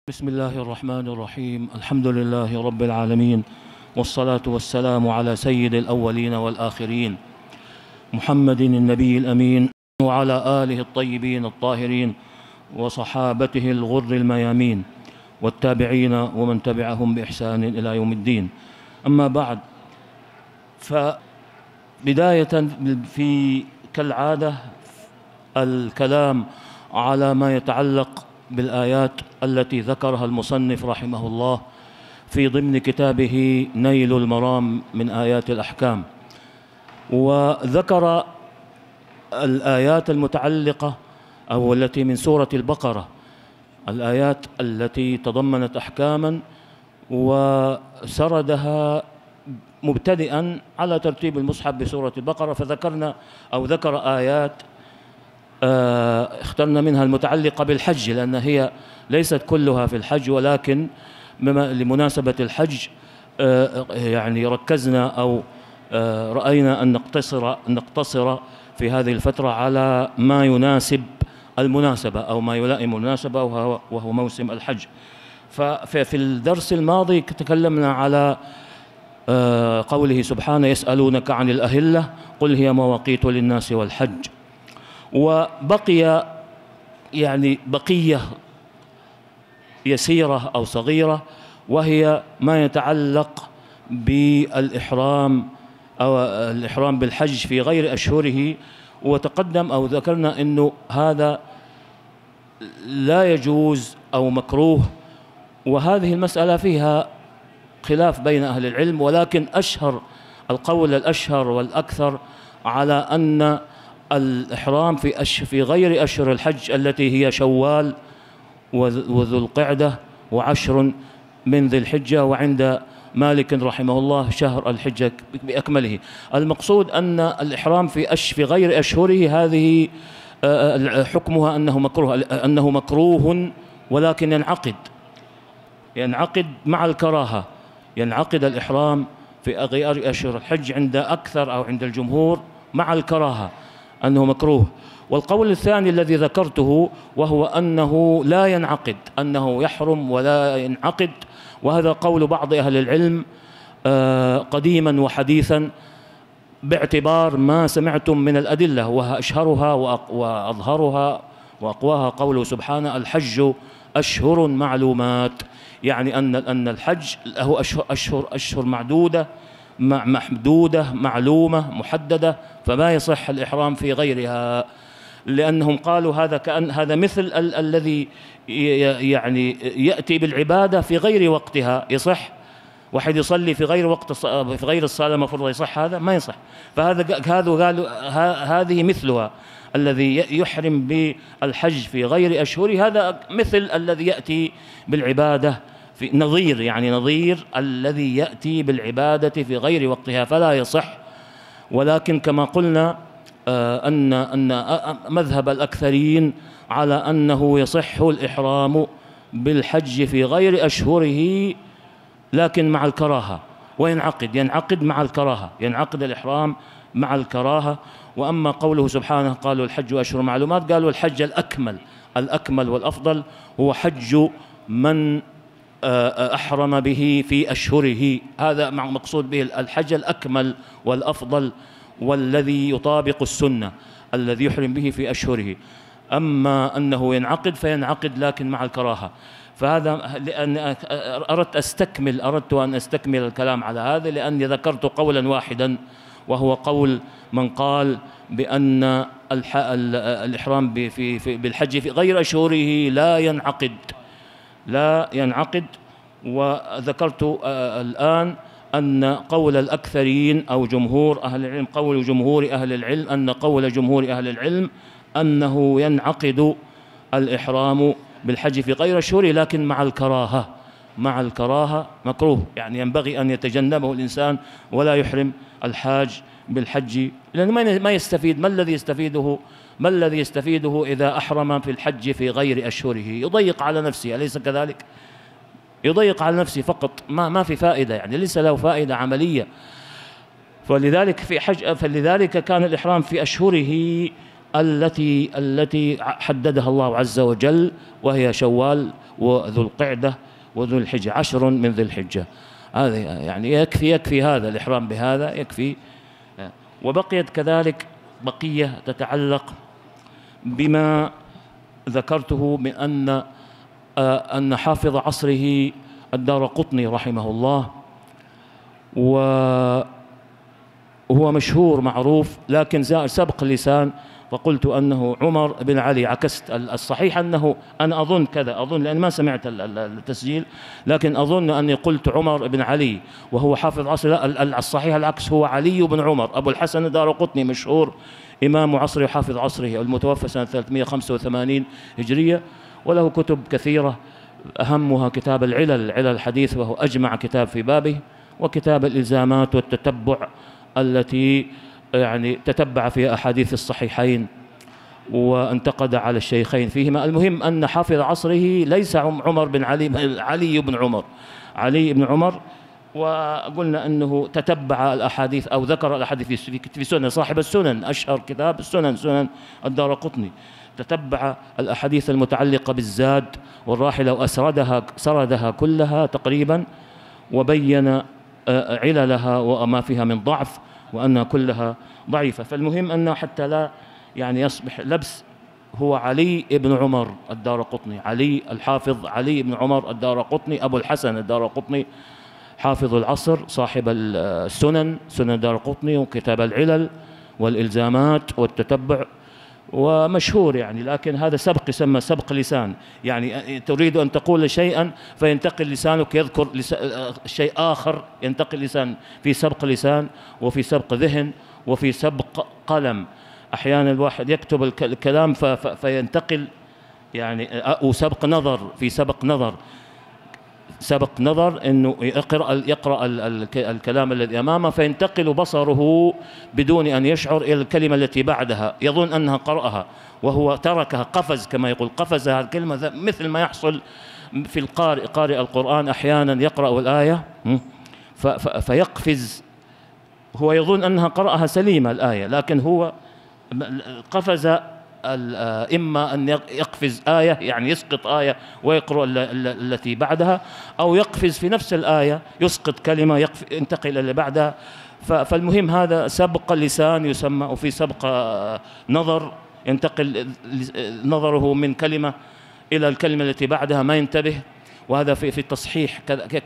بسم الله الرحمن الرحيم. الحمد لله رب العالمين، والصلاة والسلام على سيد الأولين والآخرين محمد النبي الأمين، وعلى آله الطيبين الطاهرين وصحابته الغر الميامين، والتابعين ومن تبعهم بإحسان إلى يوم الدين. أما بعد، فبداية في كالعادة الكلام على ما يتعلق بالآيات التي ذكرها المصنف رحمه الله في ضمن كتابه نيل المرام من آيات الأحكام. وذكر الآيات المتعلقة أو التي من سورة البقرة، الآيات التي تضمنت أحكاما وسردها مبتدئا على ترتيب المصحف بسورة البقرة. فذكرنا أو ذكر آيات اخترنا منها المتعلقة بالحج، لأن هي ليست كلها في الحج، ولكن لمناسبة الحج يعني ركزنا أو رأينا أن نقتصر في هذه الفترة على ما يناسب المناسبة أو ما يلائم المناسبة، وهو موسم الحج. ففي الدرس الماضي تكلمنا على قوله سبحانه: يسألونك عن الأهلة قل هي مواقيت للناس والحج. وبقي يعني بقية يسيرة أو صغيرة، وهي ما يتعلق بالإحرام أو الإحرام بالحج في غير أشهره. وتقدم أو ذكرنا أنه هذا لا يجوز أو مكروه، وهذه المسألة فيها خلاف بين أهل العلم، ولكن القول الأشهر والأكثر على أن الإحرام في غير أشهر الحج التي هي شوال وذو القعدة وعشر من ذي الحجة، وعند مالك رحمه الله شهر الحجة بأكمله. المقصود أن الإحرام في غير أشهره هذه حكمها أنه مكروه، ولكن ينعقد مع الكراهة. ينعقد الإحرام في غير أشهر الحج عند أكثر أو عند الجمهور مع الكراهة، أنه مكروه. والقول الثاني الذي ذكرته وهو أنه لا ينعقد، أنه يحرم ولا ينعقد، وهذا قول بعض أهل العلم قديما وحديثا، باعتبار ما سمعتم من الأدلة، وأشهرها وأظهرها وأقواها قوله سبحانه: الحج أشهر معلومات، يعني أن الحج له أشهر معدودة محدودة معلومة محددة، فما يصح الإحرام في غيرها، لأنهم قالوا هذا مثل الذي يعني يأتي بالعبادة في غير وقتها. يصح واحد يصلي في غير الصلاة المفروض يصح؟ هذا ما يصح. قالوا هذه مثلها، الذي يحرم بالحج في غير أشهره هذا مثل الذي يأتي بالعبادة في نظير الذي يأتي بالعبادة في غير وقتها، فلا يصح. ولكن كما قلنا أن مذهب الأكثرين على أنه يصح الإحرام بالحج في غير أشهره، لكن مع الكراهة، ينعقد مع الكراهة، ينعقد الإحرام مع الكراهة. وأما قوله سبحانه قالوا الحج أشهر معلومات، قالوا الحج الأكمل والأفضل هو حج من أحرم به في أشهره، هذا مقصود به الحج الأكمل والأفضل والذي يطابق السنة، الذي يحرم به في أشهره. أما أنه ينعقد فينعقد لكن مع الكراهة. فهذا لأن أردت أن أستكمل الكلام على هذا، لأني ذكرت قولا واحدا، وهو قول من قال بأن الإحرام بالحج في غير أشهره لا ينعقد. وذكرت الآن أن قول الأكثرين أو جمهور أهل العلم، قول جمهور أهل العلم، أن قول جمهور أهل العلم أنه ينعقد الإحرام بالحج في غير أشهره، لكن مع الكراهة مكروه، يعني ينبغي أن يتجنبه الإنسان ولا يحرم الحاج بالحج، لأنه ما يستفيد. ما الذي يستفيده إذا أحرم في الحج في غير أشهره؟ يضيق على نفسه، أليس كذلك؟ يضيق على نفسه فقط، ما في فائدة، يعني ليس له فائدة عملية. فلذلك كان الإحرام في أشهره التي حددها الله عز وجل، وهي شوال وذو القعدة وذو الحجة، 10 من ذي الحجة. هذا يعني يكفي هذا الإحرام بهذا يكفي. وبقيت كذلك بقية تتعلق بما ذكرته من أن حافظ عصره الدارقطني رحمه الله، وهو مشهور معروف، لكن سبق اللسان فقلت أنه عمر بن علي. عكست الصحيح أنه، أنا أظن كذا، أظن لأن ما سمعت التسجيل، لكن أظن أني قلت عمر بن علي وهو حافظ عصر. الصحيح العكس، هو علي بن عمر أبو الحسن الدارقطني، مشهور إمام عصره وحافظ عصره، المتوفى سنة 385 هجرية، وله كتب كثيرة، أهمها كتاب العلل، علل الحديث، وهو أجمع كتاب في بابه، وكتاب الإلزامات والتتبع التي يعني تتبع فيها أحاديث الصحيحين وانتقد على الشيخين فيهما. المهم أن حافظ عصره ليس عمر بن علي، علي بن عمر، علي بن عمر. وقلنا أنه تتبع الأحاديث أو ذكر الأحاديث في سنن، صاحب السنن، أشهر كتاب السنن، سنن الدارقطني، تتبع الأحاديث المتعلقة بالزاد والراحلة وسردها كلها تقريبا، وبين عللها وما فيها من ضعف، وأنها كلها ضعيفة. فالمهم أنه حتى لا يعني يصبح لبس، هو علي بن عمر الدارقطني، علي الحافظ علي بن عمر الدارقطني أبو الحسن الدارقطني، حافظ العصر، صاحب السنن، سنن الدارقطني، وكتاب العلل والإلزامات والتتبع، ومشهور يعني. لكن هذا سبق، يسمى سبق لسان، يعني تريد أن تقول شيئا فينتقل لسانك يذكر شيء آخر، ينتقل لسان، في سبق لسان وفي سبق ذهن وفي سبق قلم. أحيانا الواحد يكتب الكلام فينتقل يعني، أو سبق نظر، في سبق نظر، سبق نظر أنه يقرأ الكلام الذي أمامه فينتقل بصره بدون أن يشعر إلى الكلمة التي بعدها، يظن أنها قرأها وهو تركها، قفز، كما يقول قفز الكلمة، مثل ما يحصل في قارئ القرآن أحيانا يقرأ الآية فيقفز، هو يظن أنها قرأها سليمة الآية، لكن هو قفز، إما أن يقفز آية يعني يسقط آية ويقرأ التي بعدها، أو يقفز في نفس الآية يسقط كلمة ينتقل إلى اللي بعدها. فالمهم هذا سبق اللسان يسمى، وفي سبق نظر، ينتقل نظره من كلمة إلى الكلمة التي بعدها ما ينتبه. وهذا في التصحيح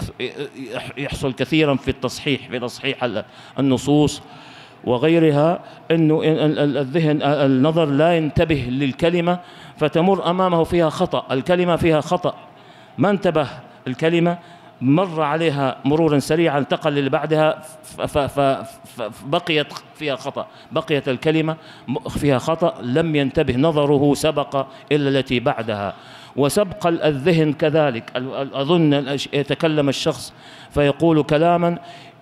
يحصل كثيرا في التصحيح، في تصحيح النصوص وغيرها، أنه الذهن النظر لا ينتبه للكلمة فتمر أمامه فيها خطأ، الكلمة فيها خطأ، ما انتبه الكلمة، مر عليها مرورا سريعا، انتقل اللي بعدها فبقيت فيها خطأ، بقيت الكلمة فيها خطأ، لم ينتبه، نظره سبق إلا التي بعدها. وسبق الذهن كذلك، أظن يتكلم الشخص فيقول كلاما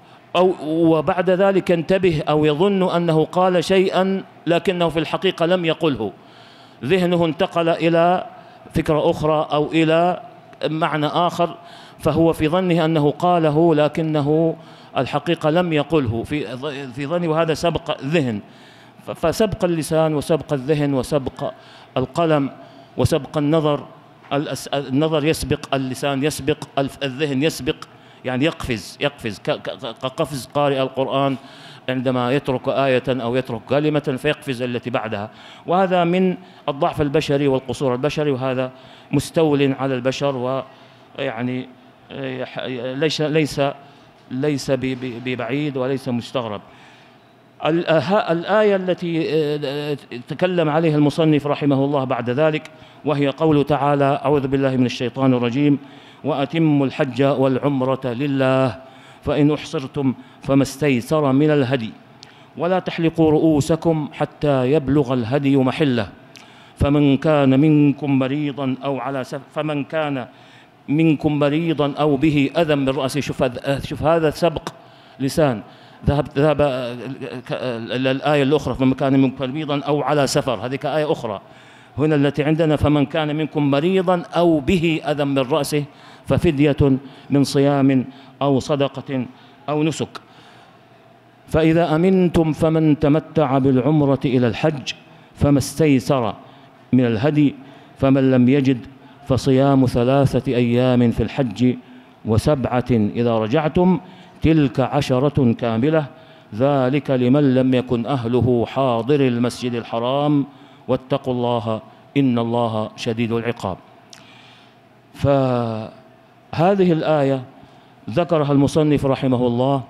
وبعد ذلك ينتبه أو يظن أنه قال شيئا لكنه في الحقيقة لم يقله، ذهنه انتقل إلى فكرة أخرى أو إلى معنى آخر، فهو في ظنه أنه قاله لكنه الحقيقة لم يقله في ظنه، وهذا سبق ذهن. فسبق اللسان وسبق الذهن وسبق القلم وسبق النظر، النظر يسبق اللسان، يسبق الذهن، يسبق يعني يقفز كقفز قارئ القرآن عندما يترك آية أو يترك كلمة فيقفز التي بعدها. وهذا من الضعف البشري والقصور البشري، وهذا مستول على البشر، ويعني ليس ببعيد وليس مستغرب. الآية التي تكلم عليها المصنف رحمه الله بعد ذلك، وهي قوله تعالى: أعوذ بالله من الشيطان الرجيم، وأتموا الحج والعمرة لله فإن أحصرتم فما استيسر من الهدي ولا تحلقوا رؤوسكم حتى يبلغ الهدي محله فمن كان منكم مريضا أو به أذى من رأسه. شوف هذا سبق لسان، ذهب الآية الأخرى فمن كان منكم مريضا أو على سفر، هذه آية أخرى. هنا التي عندنا فمن كان منكم مريضا أو به أذى من رأسه ففدية من صيام أو صدقة أو نسك. فإذا أمنتم فمن تمتع بالعمرة إلى الحج فما استيسر من الهدي، فمن لم يجد فصيام 3 أيام في الحج و7 إذا رجعتم، تلك 10 كاملة، ذلك لمن لم يكن أهله حاضر المسجد الحرام، واتقوا الله إن الله شديد العقاب. فهذه الآية ذكرها المصنف رحمه الله،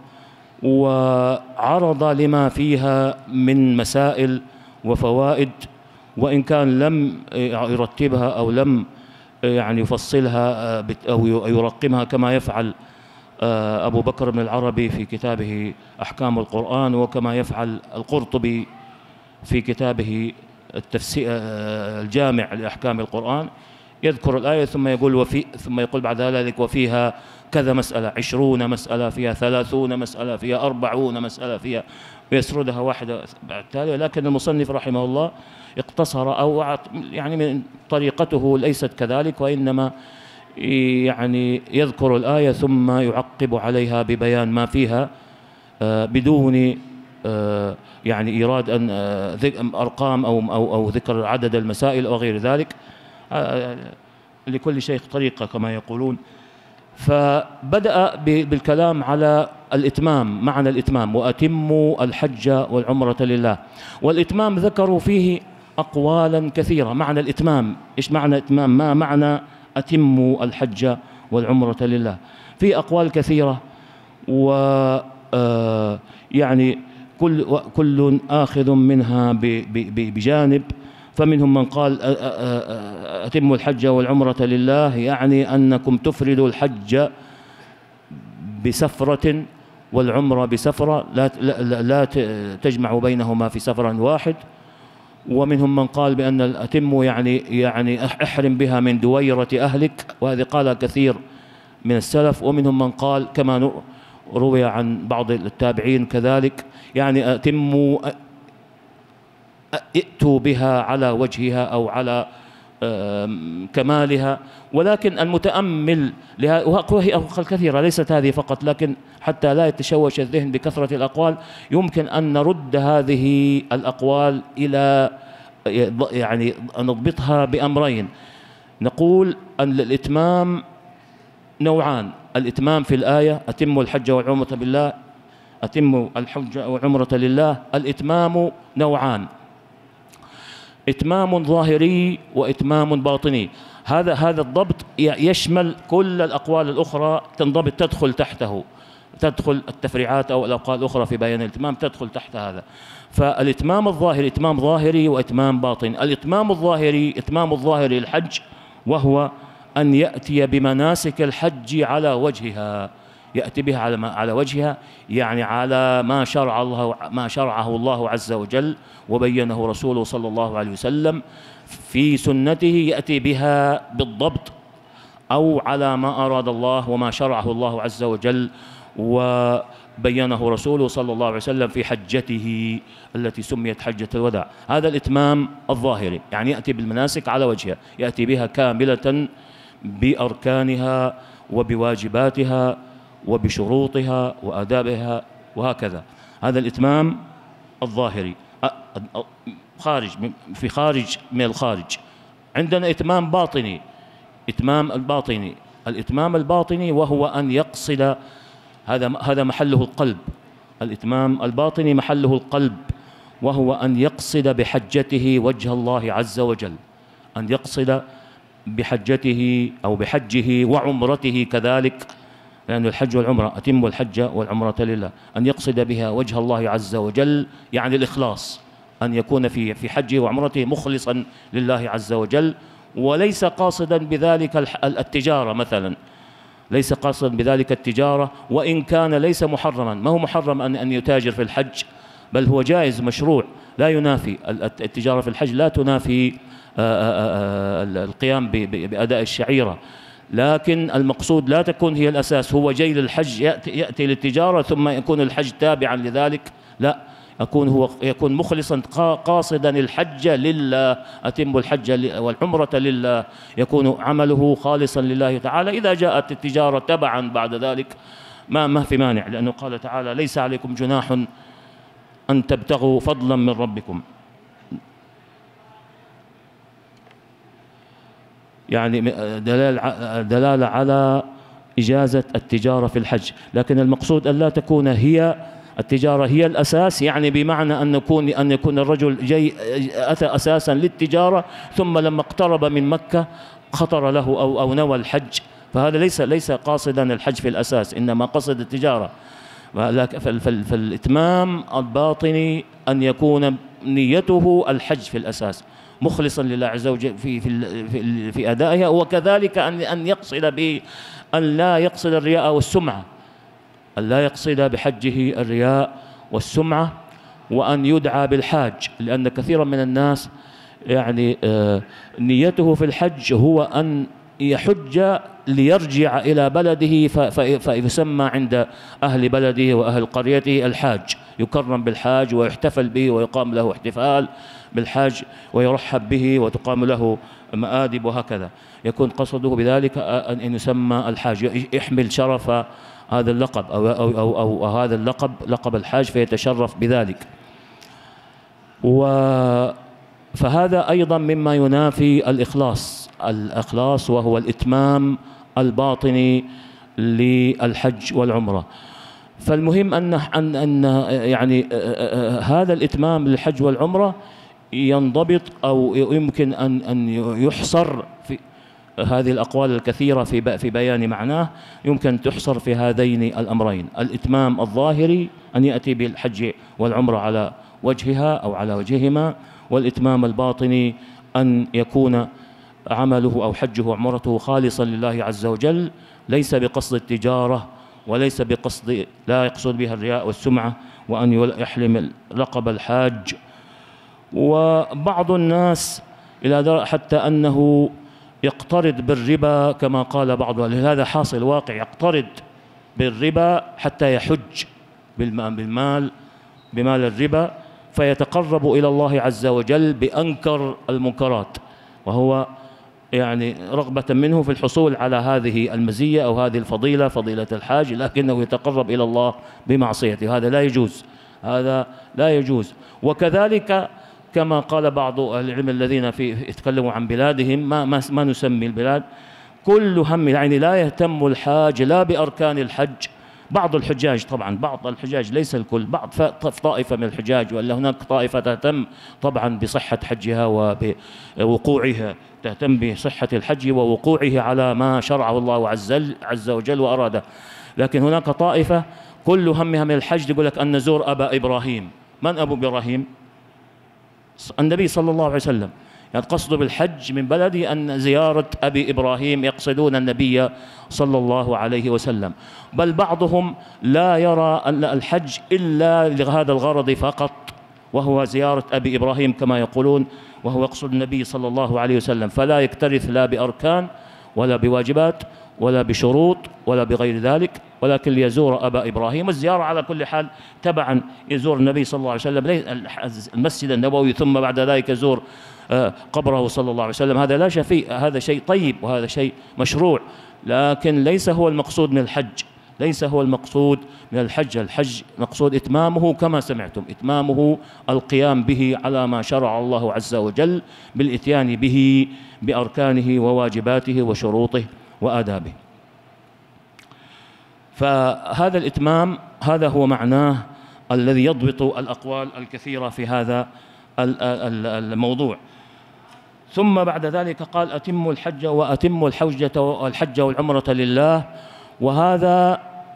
وعرض لما فيها من مسائل وفوائد، وإن كان لم يرتبها أو لم يعني يفصلها أو يرقمها كما يفعل أبو بكر بن العربي في كتابه أحكام القرآن، وكما يفعل القرطبي في كتابه التفسير الجامع لأحكام القرآن. يذكر الآية ثم يقول ثم يقول بعد ذلك وفيها كذا مسألة، 20 مسألة، فيها 30 مسألة، فيها 40 مسألة، فيها، ويسردها واحدة بعد التالية. لكن المصنف رحمه الله اقتصر، أو يعني من طريقته ليست كذلك، وإنما يعني يذكر الآية ثم يعقب عليها ببيان ما فيها بدون يعني إيراد أن أرقام أو ذكر عدد المسائل أو غير ذلك. لكل شيخ طريقة كما يقولون. فبدأ بالكلام على الإتمام، معنى الإتمام، وأتموا الحج والعمرة لله. والإتمام ذكروا فيه أقوالا كثيرة. معنى الإتمام، إيش معنى إتمام؟ ما معنى أتموا الحج والعمرة لله؟ في أقوال كثيرة، و يعني كل آخذ منها بجانب. فمنهم من قال أتموا الحج والعمرة لله يعني أنكم تفردوا الحج بسفرة والعمرة بسفرة، لا تجمعوا بينهما في سفر واحد. ومنهم من قال بأن الأتم يعني احرم بها من دويرة أهلك، وهذه قال كثير من السلف. ومنهم من قال كما روي عن بعض التابعين كذلك، يعني أتموا ائتوا بها على وجهها أو على كمالها. ولكن المتأمل وهي أقوال كثيرة، ليست هذه فقط، لكن حتى لا يتشوش الذهن بكثرة الأقوال يمكن أن نرد هذه الأقوال إلى يعني نضبطها بأمرين. نقول أن الإتمام نوعان. الإتمام في الآية أتموا الحج والعمرة بالله، أتموا الحج والعمرة لله. الإتمام نوعان: إتمام ظاهري وإتمام باطني. هذا الضبط يشمل كل الأقوال الأخرى، تنضبط تدخل تحته، تدخل التفريعات أو الأقوال الأخرى في بيان الإتمام تدخل تحت هذا. فالإتمام الظاهري إتمام ظاهري وإتمام باطني. الإتمام الظاهري إتمام الظاهري الحج، وهو أن يأتي بمناسك الحج على وجهها، يأتي بها على وجهها، يعني على ما شرعه الله عز وجل وبينه رسوله صلى الله عليه وسلم في سنته، يأتي بها بالضبط، أو على ما أراد الله وما شرعه الله عز وجل وبينه رسوله صلى الله عليه وسلم في حجته التي سميت حجة الوداع. هذا الإتمام الظاهري، يعني يأتي بالمناسك على وجهها، يأتي بها كاملة بأركانها وبواجباتها وبشروطها وآدابها وهكذا. هذا الإتمام الظاهري خارج من الخارج. عندنا إتمام باطني. الإتمام الباطني وهو أن يقصد، هذا محله القلب. الإتمام الباطني محله القلب، وهو أن يقصد بحجته وجه الله عز وجل، أن يقصد بحجته أو بحجه وعمرته كذلك، لأن الحج والعمرة أتموا الحج والعمرة لله، أن يقصد بها وجه الله عز وجل، يعني الإخلاص، أن يكون في حجه وعمرته مخلصا لله عز وجل، وليس قاصدا بذلك التجارة مثلا، ليس قاصدا بذلك التجارة، وإن كان ليس محرما. ما هو محرم أن يتاجر في الحج، بل هو جائز مشروع، لا ينافي التجارة في الحج، لا تنافي القيام بأداء الشعيرة. لكن المقصود لا تكون هي الأساس، هو جاي للحج يأتي للتجارة ثم يكون الحج تابعا لذلك، لا، يكون مخلصا قاصدا الحج لله، أتم الحج والعمرة لله، يكون عمله خالصا لله تعالى. إذا جاءت التجارة تبعا بعد ذلك ما في مانع، لأنه قال تعالى: ليس عليكم جناح أن تبتغوا فضلا من ربكم. يعني دلالة على إجازة التجارة في الحج، لكن المقصود أن لا تكون هي التجارة هي الأساس، يعني بمعنى أن يكون الرجل أتى أساسا للتجارة، ثم لما اقترب من مكة خطر له أو نوى الحج، فهذا ليس قاصدا الحج في الأساس، إنما قصد التجارة. فالإتمام الباطني أن يكون نيته الحج في الأساس، مخلصا لله عز وجل في أدائها، وكذلك أن يقصد أن لا يقصد الرياء والسمعة، أن لا يقصد بحجه الرياء والسمعة، وأن يدعى بالحاج، لأن كثيرا من الناس يعني نيته في الحج هو أن يحج ليرجع إلى بلده فيسمى عند أهل بلده وأهل قريته الحاج، يكرم بالحاج ويحتفل به ويقام له احتفال بالحاج ويرحب به وتقام له مآدب، وهكذا يكون قصده بذلك أن يسمى الحاج، يحمل شرف هذا اللقب أو هذا اللقب، لقب الحاج، فيتشرف بذلك. فهذا أيضا مما ينافي الإخلاص وهو الإتمام الباطني للحج والعمرة. فالمهم أن يعني هذا الإتمام للحج والعمرة ينضبط أو يمكن أن يحصر في هذه الأقوال الكثيرة في بيان معناه، يمكن تحصر في هذين الأمرين: الإتمام الظاهري أن يأتي بالحج والعمرة على وجهها أو على وجههما، والإتمام الباطني أن يكون عمله أو حجه وعمرته خالصا لله عز وجل، ليس بقصد التجارة وليس لا يقصد بها الرياء والسمعة، وأن يحلم لقب الحاج. وبعض الناس إلى حتى أنه يقترض بالربا كما قال بعضهم، هذا حاصل واقع، يقترض بالربا حتى يحج بمال الربا، فيتقرب إلى الله عز وجل بأنكر المنكرات، وهو يعني رغبة منه في الحصول على هذه المزية أو هذه الفضيلة، فضيلة الحاج، لكنه يتقرب إلى الله بمعصيته. هذا لا يجوز. وكذلك كما قال بعض أهل العلم الذين يتكلموا عن بلادهم، ما نسمي البلاد، كل هم، يعني لا يهتم الحاج لا بأركان الحج. بعض الحجاج، طبعا بعض الحجاج ليس الكل، بعض طائفة من الحجاج، ولا هناك طائفة تهتم طبعا بصحة حجها ووقوعها، تهتم بصحة الحج ووقوعه على ما شرعه الله عز وجل وأراده. لكن هناك طائفة كل همها من الحج يقول لك أن نزور أبا إبراهيم. من أبو إبراهيم؟ النبي صلى الله عليه وسلم. يعني قصده بالحج من بلده أن زيارة أبي إبراهيم، يقصدون النبي صلى الله عليه وسلم. بل بعضهم لا يرى أن الحج إلا لهذا الغرض فقط، وهو زيارة أبي إبراهيم كما يقولون، وهو يقصد النبي صلى الله عليه وسلم، فلا يكترث لا بأركان ولا بواجبات ولا بشروط ولا بغير ذلك، ولكن ليزور أبا إبراهيم. الزيارة على كل حال تبعا يزور النبي صلى الله عليه وسلم المسجد النبوي، ثم بعد ذلك يزور قبره صلى الله عليه وسلم. هذا لا شيء، هذا شيء طيب وهذا شيء مشروع، لكن ليس هو المقصود من الحج، ليس هو المقصود من الحج. الحج مقصود إتمامه كما سمعتم، إتمامه القيام به على ما شرع الله عز وجل، بالإتيان به بأركانه وواجباته وشروطه وآدابه. فهذا الإتمام هذا هو معناه الذي يضبط الأقوال الكثيرة في هذا الموضوع. ثم بعد ذلك قال: أتموا الحج وأتموا الحج والعمرة لله. وهذا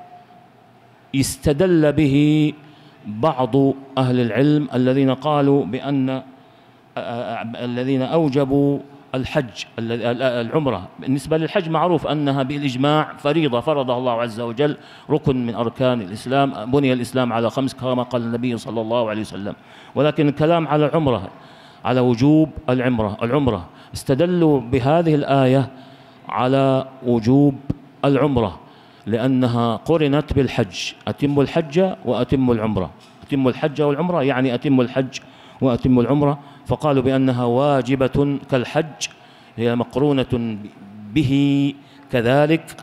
استدل به بعض أهل العلم الذين قالوا بأن الذين أوجبوا العمرة. بالنسبة للحج معروف أنها بالإجماع فريضة فرضها الله عز وجل، ركن من أركان الإسلام، بني الإسلام على 5 كما قال النبي صلى الله عليه وسلم. ولكن الكلام على العمرة، على وجوب العمرة استدلوا بهذه الآية على وجوب العمرة، لأنها قرنت بالحج: أتموا الحج وأتموا العمرة. أتموا الحج والعمرة يعني أتموا الحج وأتموا العمرة، فقالوا بأنها واجبة كالحج، هي مقرونة به كذلك.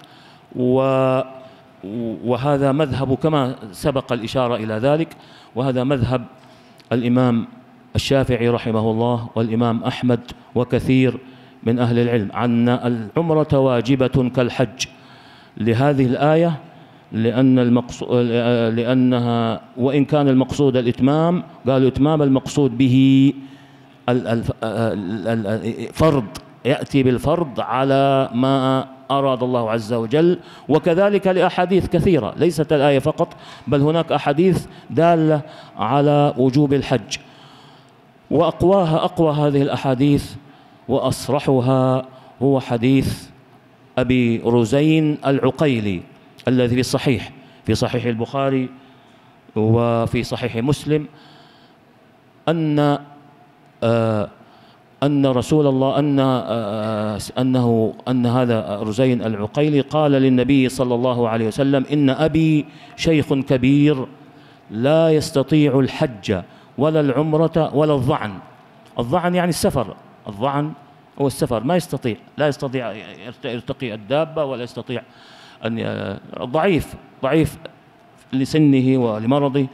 وهذا مذهب كما سبق الإشارة إلى ذلك، وهذا مذهب الإمام الشافعي رحمه الله والإمام أحمد وكثير من أهل العلم أن العمرة واجبة كالحج لهذه الآية، لأنها وإن كان المقصود الإتمام، قالوا إتمام المقصود به فرض، يأتي بالفرض على ما أراد الله عز وجل. وكذلك لأحاديث كثيرة، ليست الآية فقط، بل هناك أحاديث دالة على وجوب الحج. أقوى هذه الأحاديث وأصرحها هو حديث أبي رزين العقيلي الذي في صحيح البخاري وفي صحيح مسلم، أن رسول الله أن هذا رزين العقيلي قال للنبي صلى الله عليه وسلم: إن أبي شيخ كبير لا يستطيع الحج ولا العمرة ولا الظعن. الظعن يعني السفر، الظعن هو السفر، لا يستطيع يرتقي الدابة، ولا يستطيع أن ضعيف لسنه ولمرضه.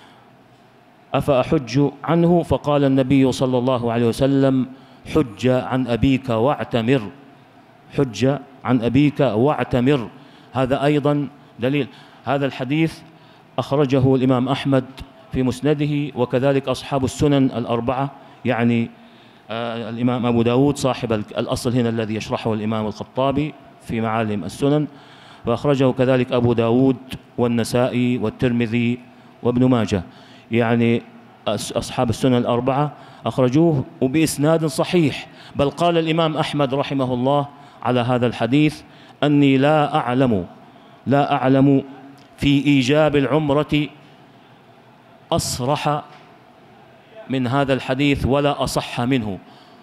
أفأحج عنه؟ فقال النبي صلى الله عليه وسلم: حج عن أبيك واعتمر، حج عن أبيك واعتمر. هذا أيضا دليل. هذا الحديث أخرجه الإمام أحمد في مسنده، وكذلك أصحاب السنن الأربعة، يعني الإمام أبو داود صاحب الأصل هنا الذي يشرحه الإمام الخطابي في معالم السنن، وأخرجه كذلك أبو داود والنسائي والترمذي وابن ماجه، يعني أصحاب السنن الأربعة أخرجوه وبإسناد صحيح. بل قال الإمام أحمد رحمه الله على هذا الحديث: أني لا أعلم في إيجاب العمرة أصرح من هذا الحديث ولا أصح منه.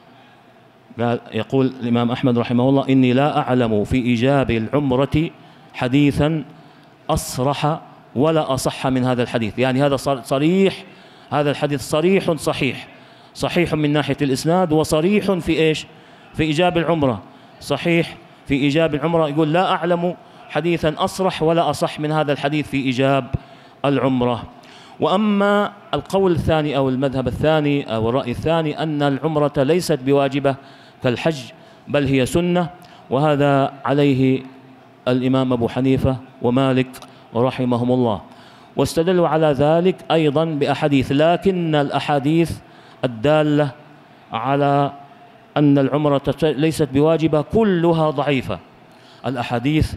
يقول الإمام أحمد رحمه الله: إني لا أعلم في إيجاب العمرة حديثا أصرح ولا أصح من هذا الحديث. يعني هذا صريح، هذا الحديث صحيح من ناحية الإسناد، وصريح في إيش؟ في إيجاب العمرة، صحيح في إيجاب العمرة. يقول: لا أعلم حديثا أصرح ولا أصح من هذا الحديث في إيجاب العمرة. وأما القول الثاني أو المذهب الثاني أو الرأي الثاني أن العمرة ليست بواجبة كالحج، بل هي سنة، وهذا عليه الإمام أبو حنيفة ومالك رحمهم الله، واستدلوا على ذلك أيضا بأحاديث. لكن الأحاديث الدالة على أن العمرة ليست بواجبة كلها ضعيفة. الأحاديث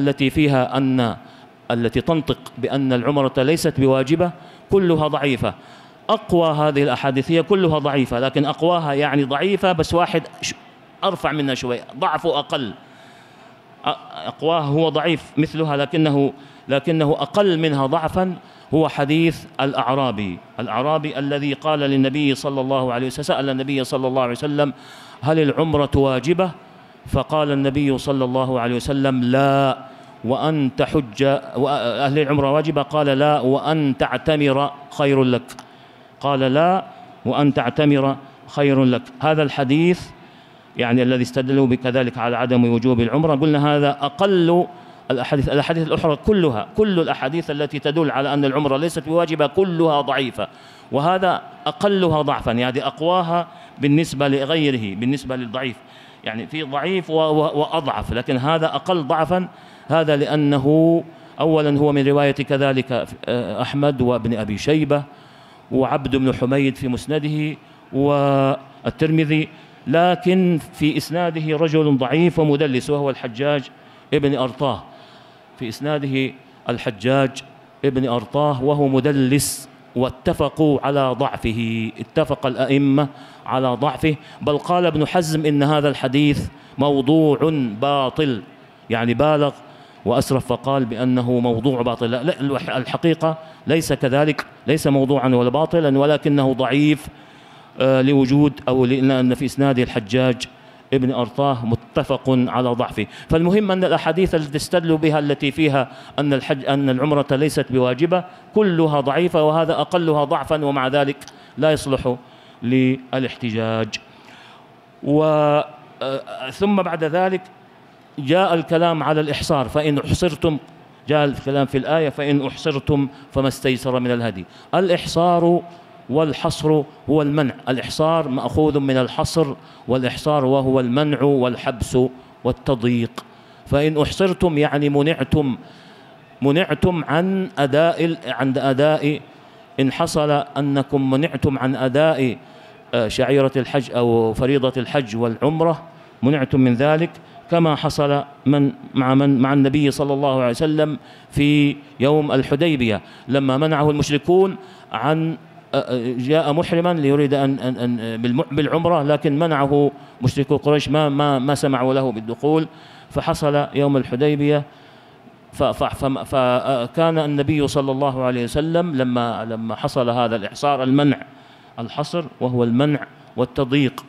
التي تنطق بأن العمرة ليست بواجبة كلها ضعيفة. أقوى هذه الأحاديث هي كلها ضعيفة، لكن أقواها يعني ضعيفة بس واحد أرفع منها شوي، ضعفه أقل. أقواه هو ضعيف مثلها لكنه أقل منها ضعفا، هو حديث الأعرابي الذي قال للنبي صلى الله عليه وسلم، سأل النبي صلى الله عليه وسلم: هل العمرة واجبة؟ فقال النبي صلى الله عليه وسلم: لا، وأن تحج. أهل العمرة واجبة؟ قال: لا، وأن تعتمر خير لك. قال: لا، وأن تعتمر خير لك. هذا الحديث يعني الذي استدلوا بكذلك على عدم وجوب العمرة، قلنا هذا أقل الأحاديث الأخرى كل الأحاديث التي تدل على أن العمرة ليست بواجبة كلها ضعيفة، وهذا أقلها ضعفا، يعني أقواها بالنسبة لغيره، بالنسبة للضعيف، يعني في ضعيف وأضعف، لكن هذا أقل ضعفا. هذا لأنه أولا هو من رواية كذلك أحمد وابن أبي شيبة وعبد بن حميد في مسنده والترمذي، لكن في إسناده رجل ضعيف ومدلس وهو الحجاج ابن أرطاه. في إسناده الحجاج ابن أرطاه وهو مدلس، واتفقوا على ضعفه، اتفق الأئمة على ضعفه. بل قال ابن حزم إن هذا الحديث موضوع باطل، يعني بالغ وأسرف فقال بأنه موضوع باطل. لا، الحقيقة ليس كذلك، ليس موضوعا ولا باطلا، ولكنه ضعيف لوجود أو لأن في إسناده الحجاج ابن أرطاه متفق على ضعفه. فالمهم أن الأحاديث التي تستدل بها التي فيها أن العمرة ليست بواجبة كلها ضعيفة، وهذا أقلها ضعفا، ومع ذلك لا يصلح للاحتجاج. ثم بعد ذلك جاء الكلام على الإحصار، فإن أحصرتم، جاء الكلام في الآية: فإن أحصرتم فما استيسر من الهدي. الإحصار والحصر هو المنع. الإحصار مأخوذ من الحصر والإحصار، وهو المنع والحبس والتضييق. فإن أحصرتم يعني منعتم عن أداء إن حصل أنكم منعتم عن أداء شعيرة الحج أو فريضة الحج والعمرة، منعتم من ذلك، كما حصل مع النبي صلى الله عليه وسلم في يوم الحديبية لما منعه المشركون عن جاء محرما ليريد أن بالعمرة، لكن منعه مشركو قريش، ما سمعوا له بالدخول، فحصل يوم الحديبية. فكان النبي صلى الله عليه وسلم لما حصل هذا الإحصار، المنع، الحصر وهو المنع والتضييق.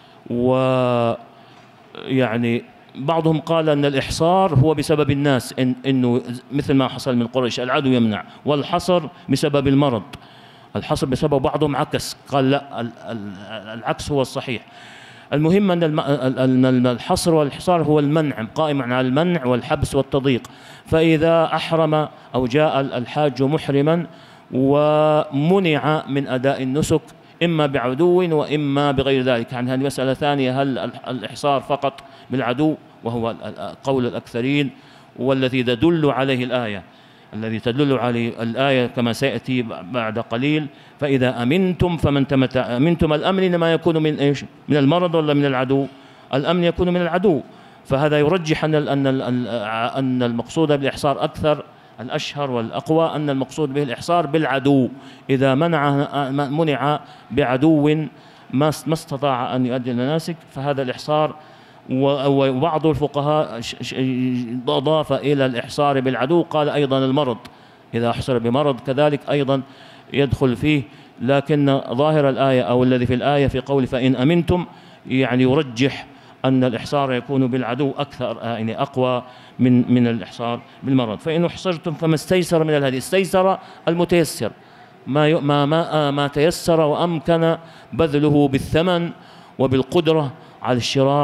ويعني بعضهم قال أن الإحصار هو بسبب الناس، إنه مثل ما حصل من قريش العدو يمنع، والحصر بسبب المرض. الحصر بسبب، بعضهم عكس قال لا، العكس هو الصحيح. المهم أن الحصر والإحصار هو المنع، قائم على المنع والحبس والتضييق. فإذا أحرم أو جاء الحاج محرما ومنع من أداء النسك إما بعدو وإما بغير ذلك، يعني هذه مسألة ثانية، هل الإحصار فقط بالعدو، وهو قول الأكثرين والذي تدل عليه الآية، الذي تدل عليه الآية كما سيأتي بعد قليل. فإذا أمنتم فمن تمتع. أمنتم، الأمن إنما يكون من إيش؟ من المرض ولا من العدو؟ الأمن يكون من العدو. فهذا يرجح أن المقصود بالإحصار أكثر، الأشهر والأقوى أن المقصود به الإحصار بالعدو. إذا منع بعدو ما استطاع أن يؤدي المناسك فهذا الإحصار. وبعض الفقهاء أضاف إلى الإحصار بالعدو قال أيضا المرض، إذا أحصر بمرض كذلك أيضا يدخل فيه. لكن ظاهر الآية أو الذي في الآية في قول فإن أمنتم يعني يرجح أن الإحصار يكون بالعدو أكثر، يعني أقوى من الإحصار بالمرض. فإن أحصرتم فما استيسر من الهدي، استيسر المتيسر، ما تيسر وأمكن بذله بالثمن وبالقدرة على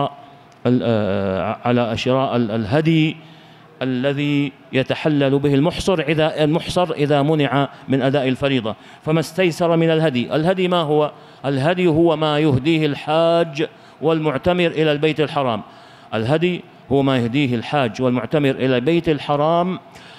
شراء الهدي الذي يتحلل به المحصر إذا منع من أداء الفريضة. فما استيسر من الهدي. الهدي ما هو؟ الهدي هو ما يهديه الحاج والمعتمر إلى البيت الحرام. الهدي هو ما يهديه الحاج والمعتمر إلى البيت الحرام،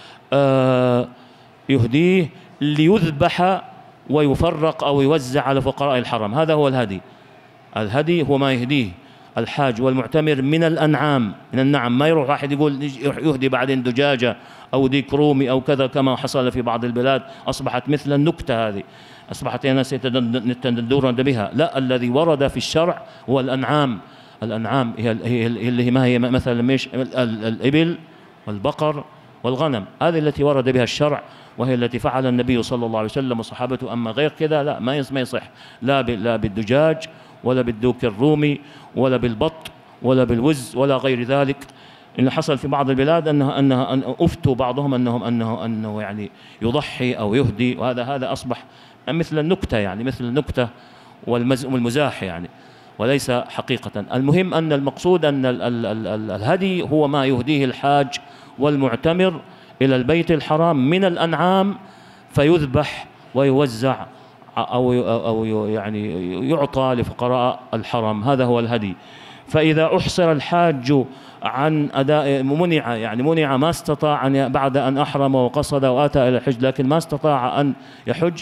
يهديه ليذبح ويفرق أو يوزع على فقراء الحرم. هذا هو الهدي. الهدي هو ما يهديه الحاج والمعتمر من الأنعام، من النعم. ما يروح واحد يقول يهدي بعدين دجاجة أو ديك رومي أو كذا كما حصل في بعض البلاد، أصبحت مثل النكتة هذه، أصبحت الناس يتندرون بها. لا، الذي ورد في الشرع هو الأنعام. الأنعام هي ما هي مثلا مش الإبل والبقر والغنم، هذه التي ورد بها الشرع وهي التي فعل النبي صلى الله عليه وسلم وصحابته. أما غير كذا لا، ما يصح، لا بالدجاج ولا بالدوك الرومي ولا بالبط ولا بالوز ولا غير ذلك. إن حصل في بعض البلاد أنها أفتوا بعضهم أنه يعني يضحي أو يهدي، وهذا أصبح مثل النكتة، يعني مثل النكتة والمزاح يعني، وليس حقيقة. المهم أن المقصود أن الهدي هو ما يهديه الحاج والمعتمر إلى البيت الحرام من الأنعام، فيذبح ويوزع أو يعني يعطى لفقراء الحرم. هذا هو الهدي. فإذا أحصر الحاج عن أداء منع ما استطاع بعد أن أحرم وقصد وآتى إلى الحج لكن ما استطاع أن يحج،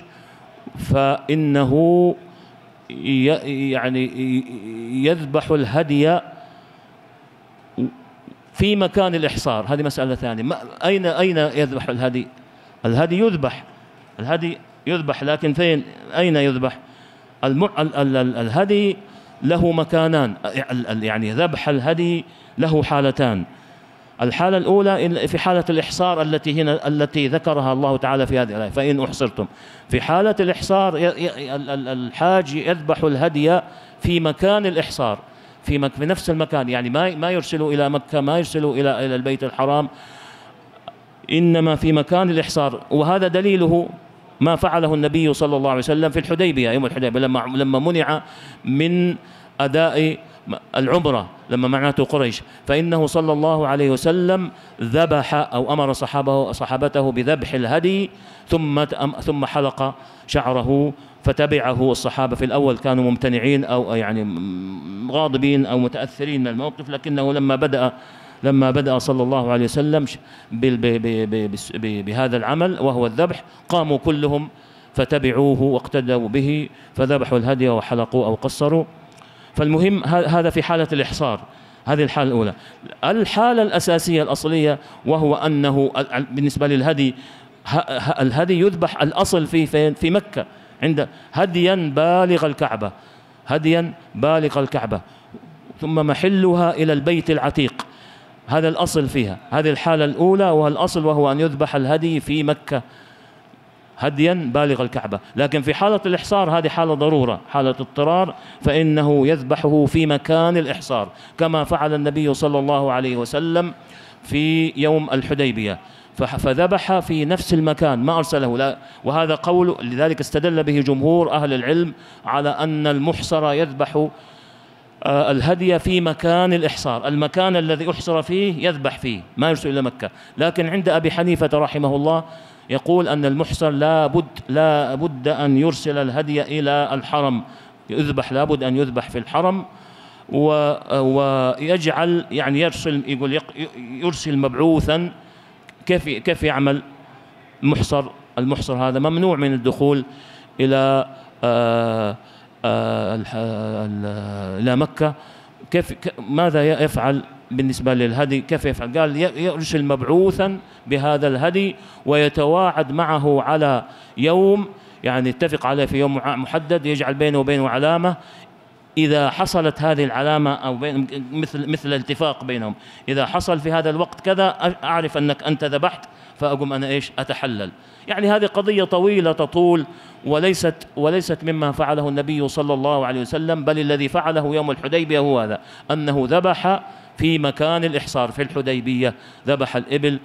فإنه يعني يذبح الهدي في مكان الإحصار. هذه مسألة ثانية. أين يذبح الهدي؟ الهدي يذبح لكن فين؟ أين يذبح؟ الهدي له مكانان، يعني ذبح الهدي له حالتان. الحالة الأولى في حالة الإحصار التي ذكرها الله تعالى في هذه الآية، فإن أحصرتم. في حالة الإحصار الحاج يذبح الهدي في مكان الإحصار، في نفس المكان، يعني ما يرسل إلى مكة، ما يرسل إلى البيت الحرام، إنما في مكان الإحصار. وهذا دليله ما فعله النبي صلى الله عليه وسلم في الحديبية، يوم الحديبية لما منع من أداء العمرة لما معناته قريش، فإنه صلى الله عليه وسلم ذبح أو أمر صحابته بذبح الهدي ثم حلق شعره، فتبعه الصحابة. في الأول كانوا ممتنعين أو يعني غاضبين أو متأثرين من الموقف، لكنه لما بدأ صلى الله عليه وسلم بهذا العمل وهو الذبح، قاموا كلهم فتبعوه واقتدوا به، فذبحوا الهدي وحلقوا أو قصروا. فالمهم هذا في حالة الإحصار، هذه الحالة الأولى. الحالة الأساسية الأصلية وهو أنه بالنسبة للهدي، الهدي يذبح الأصل في مكة عند هديا بالغ الكعبة، هديا بالغ الكعبة، ثم محلها إلى البيت العتيق، هذا الأصل فيها. هذه الحالة الأولى وهو الأصل، وهو أن يذبح الهدي في مكة هديا بالغ الكعبة. لكن في حالة الإحصار هذه حالة ضرورة، حالة اضطرار، فإنه يذبحه في مكان الإحصار كما فعل النبي صلى الله عليه وسلم في يوم الحديبية، فذبح في نفس المكان ما أرسله. لا، وهذا قول، لذلك استدل به جمهور أهل العلم على أن المحصر يذبح الهدي في مكان الإحصار، المكان الذي أحصر فيه يذبح فيه، ما يرسل إلى مكة. لكن عند أبي حنيفة رحمه الله يقول أن المحصر لا بد أن يرسل الهدي إلى الحرم، لابد أن يذبح في الحرم، ويجعل يعني يرسل مبعوثا. كيف يعمل المحصر هذا ممنوع من الدخول إلى مكة. ماذا يفعل بالنسبة للهدي؟ كيف يفعل؟ قال يرسل مبعوثا بهذا الهدي ويتواعد معه على يوم، يعني يتفق عليه في يوم محدد، يجعل بينه وبينه علامة. إذا حصلت هذه العلامة أو مثل الاتفاق بينهم، إذا حصل في هذا الوقت كذا أعرف أنك أنت ذبحت، فأقوم أنا أتحلل. يعني هذه قضية طويلة تطول، وليست مما فعله النبي صلى الله عليه وسلم، بل الذي فعله يوم الحديبية هو هذا، أنه ذبح في مكان الإحصار في الحديبية، ذبح الإبل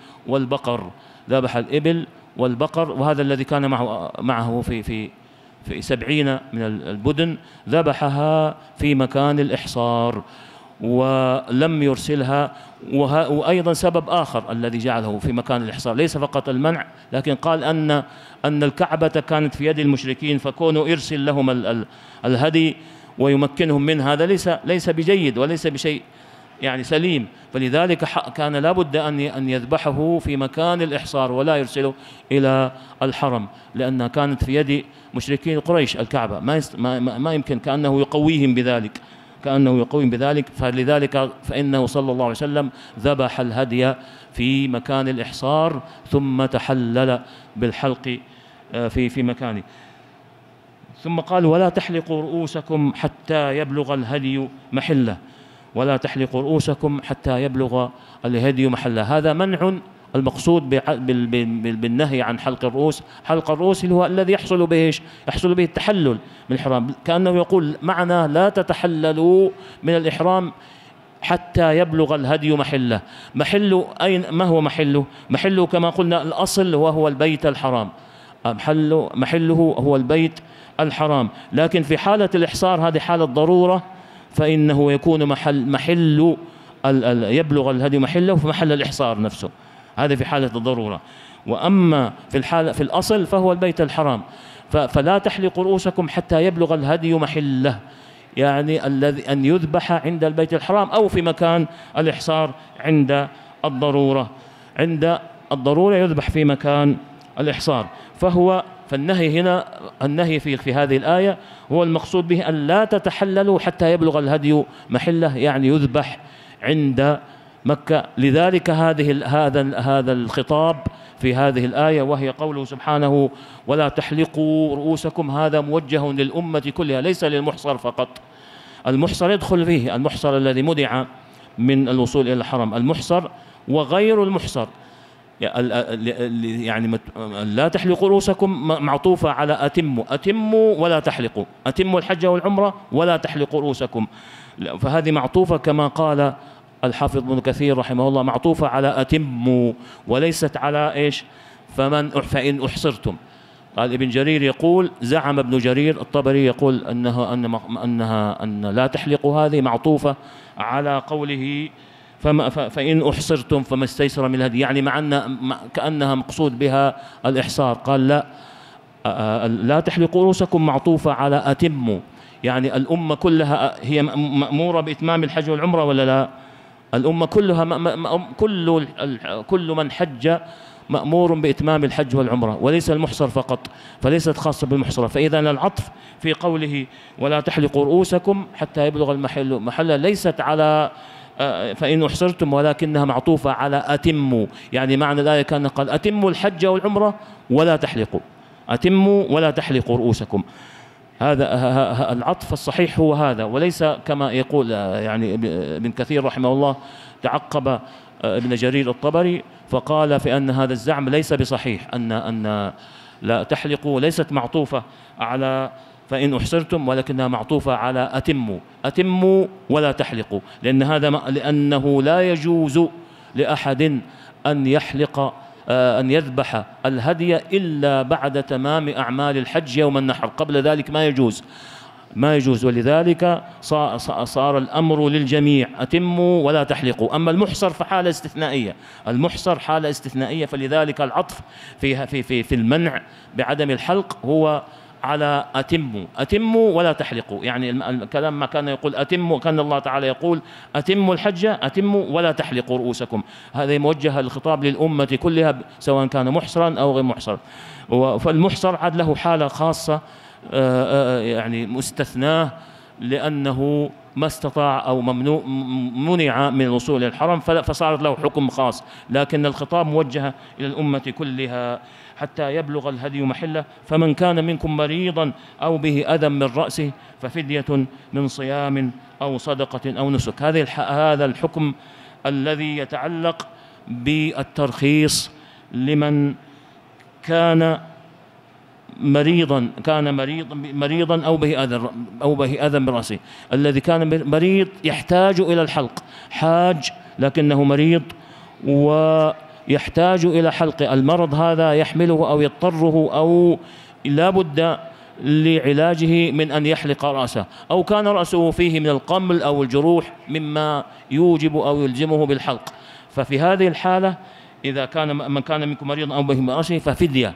والبقر، وهذا الذي كان معه في 70 من البدن، ذبحها في مكان الإحصار ولم يرسلها. وأيضا سبب آخر الذي جعله في مكان الإحصار ليس فقط المنع، لكن قال أن الكعبة كانت في يد المشركين، فكونوا يرسل لهم الهدي ويمكنهم من هذا ليس بجيد وليس بشيء يعني سليم، فلذلك كان لابد أن يذبحه في مكان الإحصار ولا يرسله إلى الحرم، لأنها كانت في يد مشركين قريش الكعبة، ما يمكن، كأنه يقويهم بذلك، فلذلك فإنه صلى الله عليه وسلم ذبح الهدي في مكان الإحصار ثم تحلل بالحلق في مكانه. ثم قال: ولا تحلقوا رؤوسكم حتى يبلغ الهدي محله، ولا تحلقوا رؤوسكم حتى يبلغ الهدي محله. هذا منع المقصود بالنهي عن حلق الرؤوس. حلق الرؤوس هو الذي يحصل به التحلل من الإحرام، كأنه يقول معنى لا تتحللوا من الإحرام حتى يبلغ الهدي محله. ما هو محله؟ محله كما قلنا الأصل وهو البيت الحرام، محله هو البيت الحرام. لكن في حالة الإحصار هذه حالة ضرورة، فإنه يكون يبلغ الهدي محله في محل الإحصار نفسه، هذا في حالة الضرورة. وأما في الأصل فهو البيت الحرام. فلا تحلقوا رؤوسكم حتى يبلغ الهدي محله، يعني الذي أن يذبح عند البيت الحرام أو في مكان الإحصار عند الضرورة. عند الضرورة يذبح في مكان الإحصار. فالنهي هنا، النهي في هذه الآية هو المقصود به أن لا تتحللوا حتى يبلغ الهدي محله، يعني يذبح عند مكة. لذلك هذا الخطاب في هذه الآية، وهي قوله سبحانه: ولا تحلقوا رؤوسكم، هذا موجه للأمة كلها، ليس للمحصر فقط. المحصر يدخل فيه المحصر الذي منع من الوصول إلى الحرم، المحصر وغير المحصر. يعني لا تحلقوا رؤوسكم معطوفة على أتموا ولا تحلقوا، أتموا الحج والعمرة ولا تحلقوا رؤوسكم، فهذه معطوفة كما قال الحافظ ابن كثير رحمه الله، معطوفة على أتموا وليست على فإن أحصرتم. قال ابن جرير يقول زعم ابن جرير الطبري يقول أن لا تحلق هذه معطوفة على قوله فإن أحصرتم فما استيسر من الهدي، يعني مع أن كأنها مقصود بها الإحصار. قال لا، لا تحلقوا رؤوسكم معطوفة على أتموا، يعني الأمة كلها هي مأمورة بإتمام الحج والعمرة ولا لا؟ الأمة كلها كل من حج مأمور بإتمام الحج والعمرة، وليس المحصر فقط، فليست خاصة بالمحصرة. فإذا العطف في قوله ولا تحلقوا رؤوسكم حتى يبلغ المحل محله ليست على فإن أحصرتم، ولكنها معطوفة على أتموا، يعني معنى الآية كان قال أتموا الحج والعمرة ولا تحلقوا، أتموا ولا تحلقوا رؤوسكم. هذا العطف الصحيح هو هذا، وليس كما يقول يعني ابن كثير رحمه الله تعقب ابن جرير الطبري فقال في أن هذا الزعم ليس بصحيح، أن لا تحلقوا ليست معطوفة على فإن أحصرتم، ولكنها معطوفة على أتموا، أتموا ولا تحلقوا، لأنه لا يجوز لأحد أن يحلق أن يذبح الهدي إلا بعد تمام أعمال الحج يوم النحر، قبل ذلك ما يجوز. ولذلك صار الأمر للجميع أتموا ولا تحلقوا. أما المحصر فحالة استثنائية، المحصر حالة استثنائية، فلذلك العطف في المنع بعدم الحلق هو على أتموا ولا تحلقوا. يعني الكلام ما كان يقول أتموا، كان الله تعالى يقول أتموا الحج أتموا ولا تحلقوا رؤوسكم. هذه موجهة الخطاب للأمة كلها سواء كان محصرا أو غير محصر. فالمحصر عاد له حالة خاصة يعني مستثناه، لأنه ما استطاع أو منع من الوصول إلى الحرم، فصارت له حكم خاص، لكن الخطاب موجه إلى الأمة كلها حتى يبلغ الهدي محله. فمن كان منكم مريضا أو به أذى من رأسه ففدية من صيام أو صدقة أو نسك. هذا الحكم الذي يتعلق بالترخيص لمن كان مريضا أو به أذى من رأسه. الذي كان مريض يحتاج إلى الحلق، حاج لكنه مريض ويحتاج إلى حلق، المرض هذا يحمله أو يضطره أو لا بد لعلاجه من أن يحلق رأسه، أو كان رأسه فيه من القمل أو الجروح مما يوجب أو يلزمه بالحلق. ففي هذه الحالة إذا كان من كان منكم مريضا أو به من رأسه ففدية،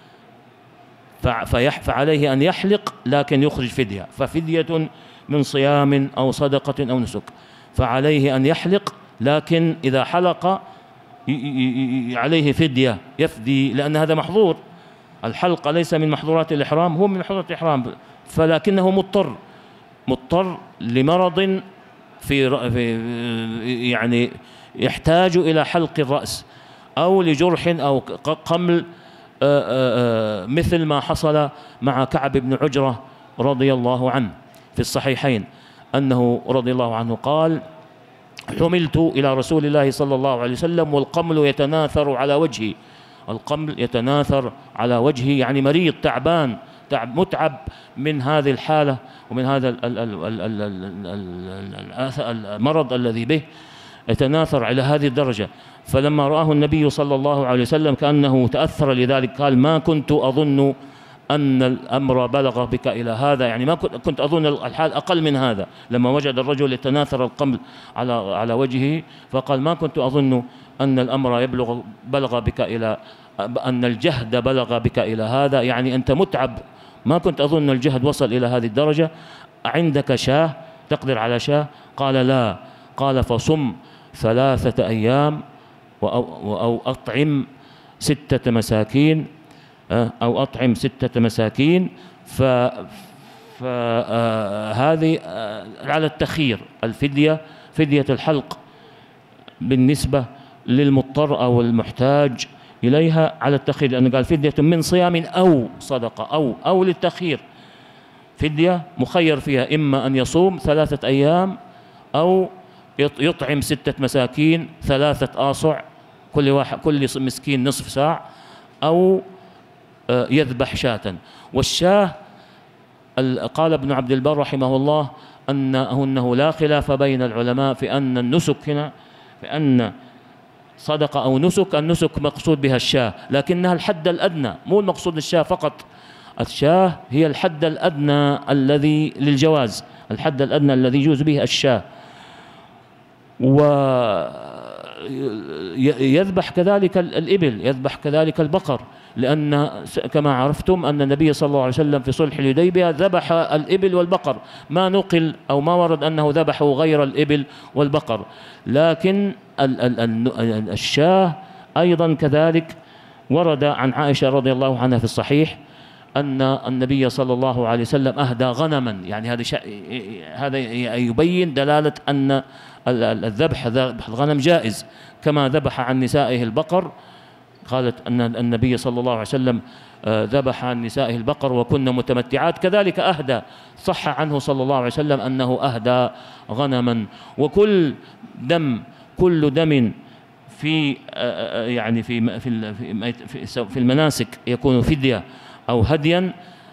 فعليه أن يحلق لكن يخرج فدية، ففدية من صيام أو صدقة أو نسك. فعليه أن يحلق، لكن إذا حلق عليه فدية، يفدي، لأن هذا محظور. الحلق ليس من محظورات الإحرام، هو من محظورات الإحرام، فلكنه مضطر لمرض يعني يحتاج إلى حلق الرأس، أو لجرح أو قمل، مثل ما حصل مع كعب بن عجرة رضي الله عنه في الصحيحين، أنه رضي الله عنه قال حملت إلى رسول الله صلى الله عليه وسلم والقمل يتناثر على وجهي. القمل يتناثر على وجهي يعني مريض تعبان، متعب من هذه الحالة ومن هذا المرض الذي به، يتناثر على هذه الدرجة. فلما رآه النبي صلى الله عليه وسلم كأنه تأثر لذلك، قال ما كنت أظن أن الأمر بلغ بك إلى هذا، يعني ما كنت أظن الحال أقل من هذا. لما وجد الرجل يتناثر القمل على وجهه فقال ما كنت أظن أن الأمر بلغ بك إلى أن الجهد بلغ بك إلى هذا، يعني أنت متعب، ما كنت أظن الجهد وصل إلى هذه الدرجة. عندك شاة تقدر على شاة؟ قال لا. قال فصم 3 أيام أو أطعم 6 مساكين، أو أطعم 6 مساكين. فهذه على التخيير، الفدية فدية الحلق بالنسبة للمضطر أو المحتاج إليها على التخيير، لأنه قال فدية من صيام أو صدقة، أو للتخيير، فدية مخير فيها إما أن يصوم 3 أيام أو يطعم 6 مساكين 3 آصع، كل مسكين نصف ساع، أو يذبح شاة. والشاة قال ابن عبد البر رحمه الله أنه لا خلاف بين العلماء في أن النسك هنا، في أن صدقة أو نسك، النسك مقصود بها الشاة، لكنها الحد الأدنى، مو المقصود الشاة فقط. الشاة هي الحد الأدنى الذي للجواز، الحد الأدنى الذي يجوز به الشاة. ويذبح كذلك الإبل، يذبح كذلك البقر، لأن كما عرفتم أن النبي صلى الله عليه وسلم في صلح الحديبية ذبح الإبل والبقر، ما نقل أو ما ورد أنه ذبحوا غير الإبل والبقر. لكن الشاة أيضا كذلك ورد عن عائشة رضي الله عنها في الصحيح أن النبي صلى الله عليه وسلم أهدى غنما، يعني هذا يبين دلالة أن ذبح الغنم جائز، كما ذبح عن نسائه البقر. قالت أن النبي صلى الله عليه وسلم ذبح عن نسائه البقر وكن متمتعات، كذلك أهدى، صح عنه صلى الله عليه وسلم أنه أهدى غنما. وكل دم في يعني في المناسك يكون فدية أو هديا،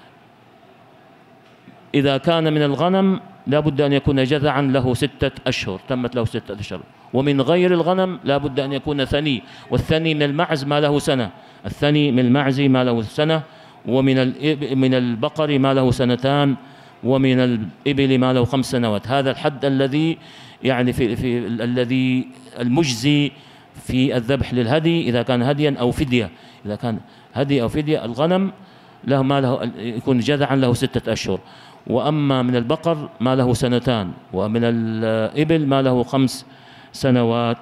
إذا كان من الغنم لا بد أن يكون جذعا له 6 أشهر، تمت له 6 أشهر. ومن غير الغنم لا بد أن يكون ثني، والثني من المعز ما له سنة، الثني من المعز ما له سنة، ومن البقر ما له 2 سنين، ومن الإبل ما له 5 سنوات. هذا الحد الذي يعني الذي المجزي في الذبح للهدي، إذا كان هديا أو فدية. إذا كان هدي أو فدية، الغنم له ما له يكون جذعا له 6 أشهر، وأما من البقر ما له 2 سنين، ومن الإبل ما له 5 سنوات.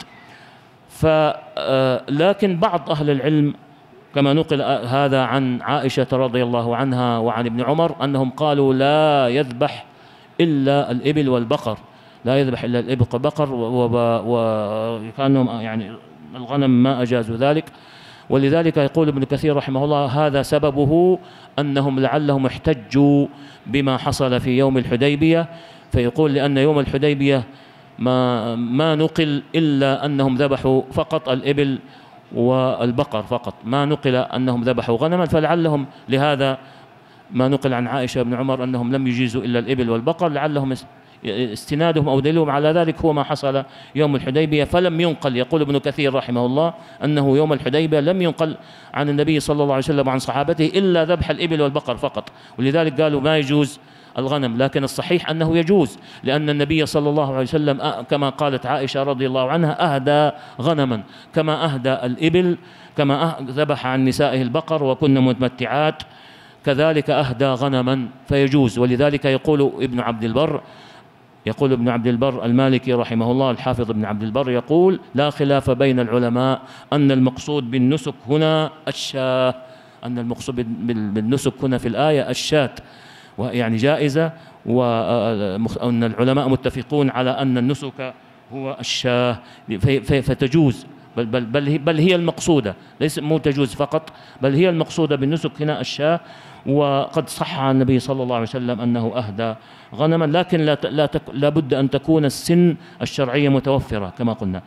لكن بعض أهل العلم كما نقل هذا عن عائشة رضي الله عنها وعن ابن عمر أنهم قالوا لا يذبح إلا الإبل والبقر، لا يذبح إلا الإبل والبقر، وكانهم يعني الغنم ما أجازوا ذلك. ولذلك يقول ابن كثير رحمه الله هذا سببه أنهم لعلهم احتجوا بما حصل في يوم الحديبية، فيقول لأن يوم الحديبية ما نقل إلا أنهم ذبحوا فقط الإبل والبقر فقط، ما نقل أنهم ذبحوا غنما، فلعلهم لهذا ما نقل عن عائشة بن عمر أنهم لم يجيزوا إلا الإبل والبقر، لعلهم استنادهم أو دليلهم على ذلك هو ما حصل يوم الحديبية. فلم ينقل، يقول ابن كثير رحمه الله أنه يوم الحديبية لم ينقل عن النبي صلى الله عليه وسلم وعن صحابته إلا ذبح الإبل والبقر فقط، ولذلك قالوا ما يجوز الغنم. لكن الصحيح أنه يجوز، لأن النبي صلى الله عليه وسلم كما قالت عائشة رضي الله عنها أهدى غنما، كما أهدى الإبل، كما ذبح عن نسائه البقر وكن متمتعات، كذلك أهدى غنما فيجوز. ولذلك يقول ابن عبد البر المالكي رحمه الله، الحافظ ابن عبد البر يقول لا خلاف بين العلماء أن المقصود بالنسك هنا الشاة، أن المقصود بالنسك هنا في الآية الشاة، ويعني جائزة، وأن العلماء متفقون على أن النسك هو الشاة، فتجوز، بل هي المقصودة، ليس مو تجوز فقط، بل هي المقصودة بالنسك هنا الشاة. وقد صح عن النبي صلى الله عليه وسلم أنه أهدى غنما، لكن لا بد أن تكون السن الشرعية متوفرة كما قلنا.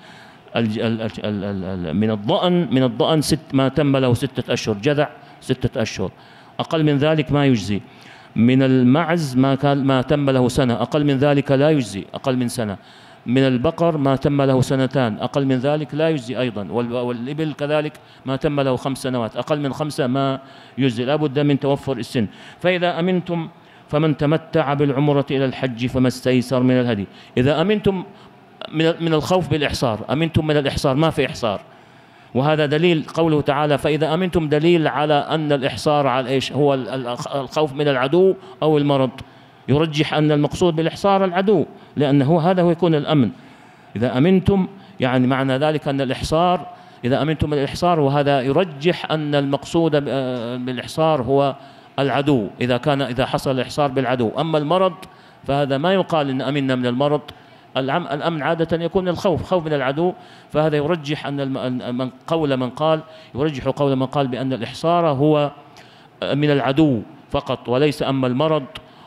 من الضأن ما تم له 6 أشهر، جذع 6 أشهر، أقل من ذلك ما يجزي. من المعز ما تم له 1 سنة، أقل من ذلك لا يجزي، أقل من 1 سنة. من البقر ما تم له 2 سنين، أقل من ذلك لا يجزي أيضا. والإبل كذلك ما تم له 5 سنوات، أقل من 5 ما يجزي، لا بد من توفر السن. فإذا أمنتم فمن تمتع بالعمرة إلى الحج فما استيسر من الهدي. إذا أمنتم من الخوف بالإحصار، أمنتم من الإحصار، ما في إحصار، وهذا دليل قوله تعالى فإذا أمنتم، دليل على أن الإحصار على إيش؟ هو الخوف من العدو أو المرض. يرجح أن المقصود بالإحصار العدو، لأنه هذا هو يكون الأمن. إذا أمنتم يعني معنى ذلك أن الإحصار، إذا أمنتم من الإحصار، وهذا يرجح أن المقصود بالإحصار هو العدو، إذا حصل الإحصار بالعدو. أما المرض فهذا ما يقال إن أمنا من المرض، الأمن عادة يكون الخوف، خوف من العدو. فهذا يرجح أن قول من قال بأن الإحصار هو من العدو فقط وليس أما المرض.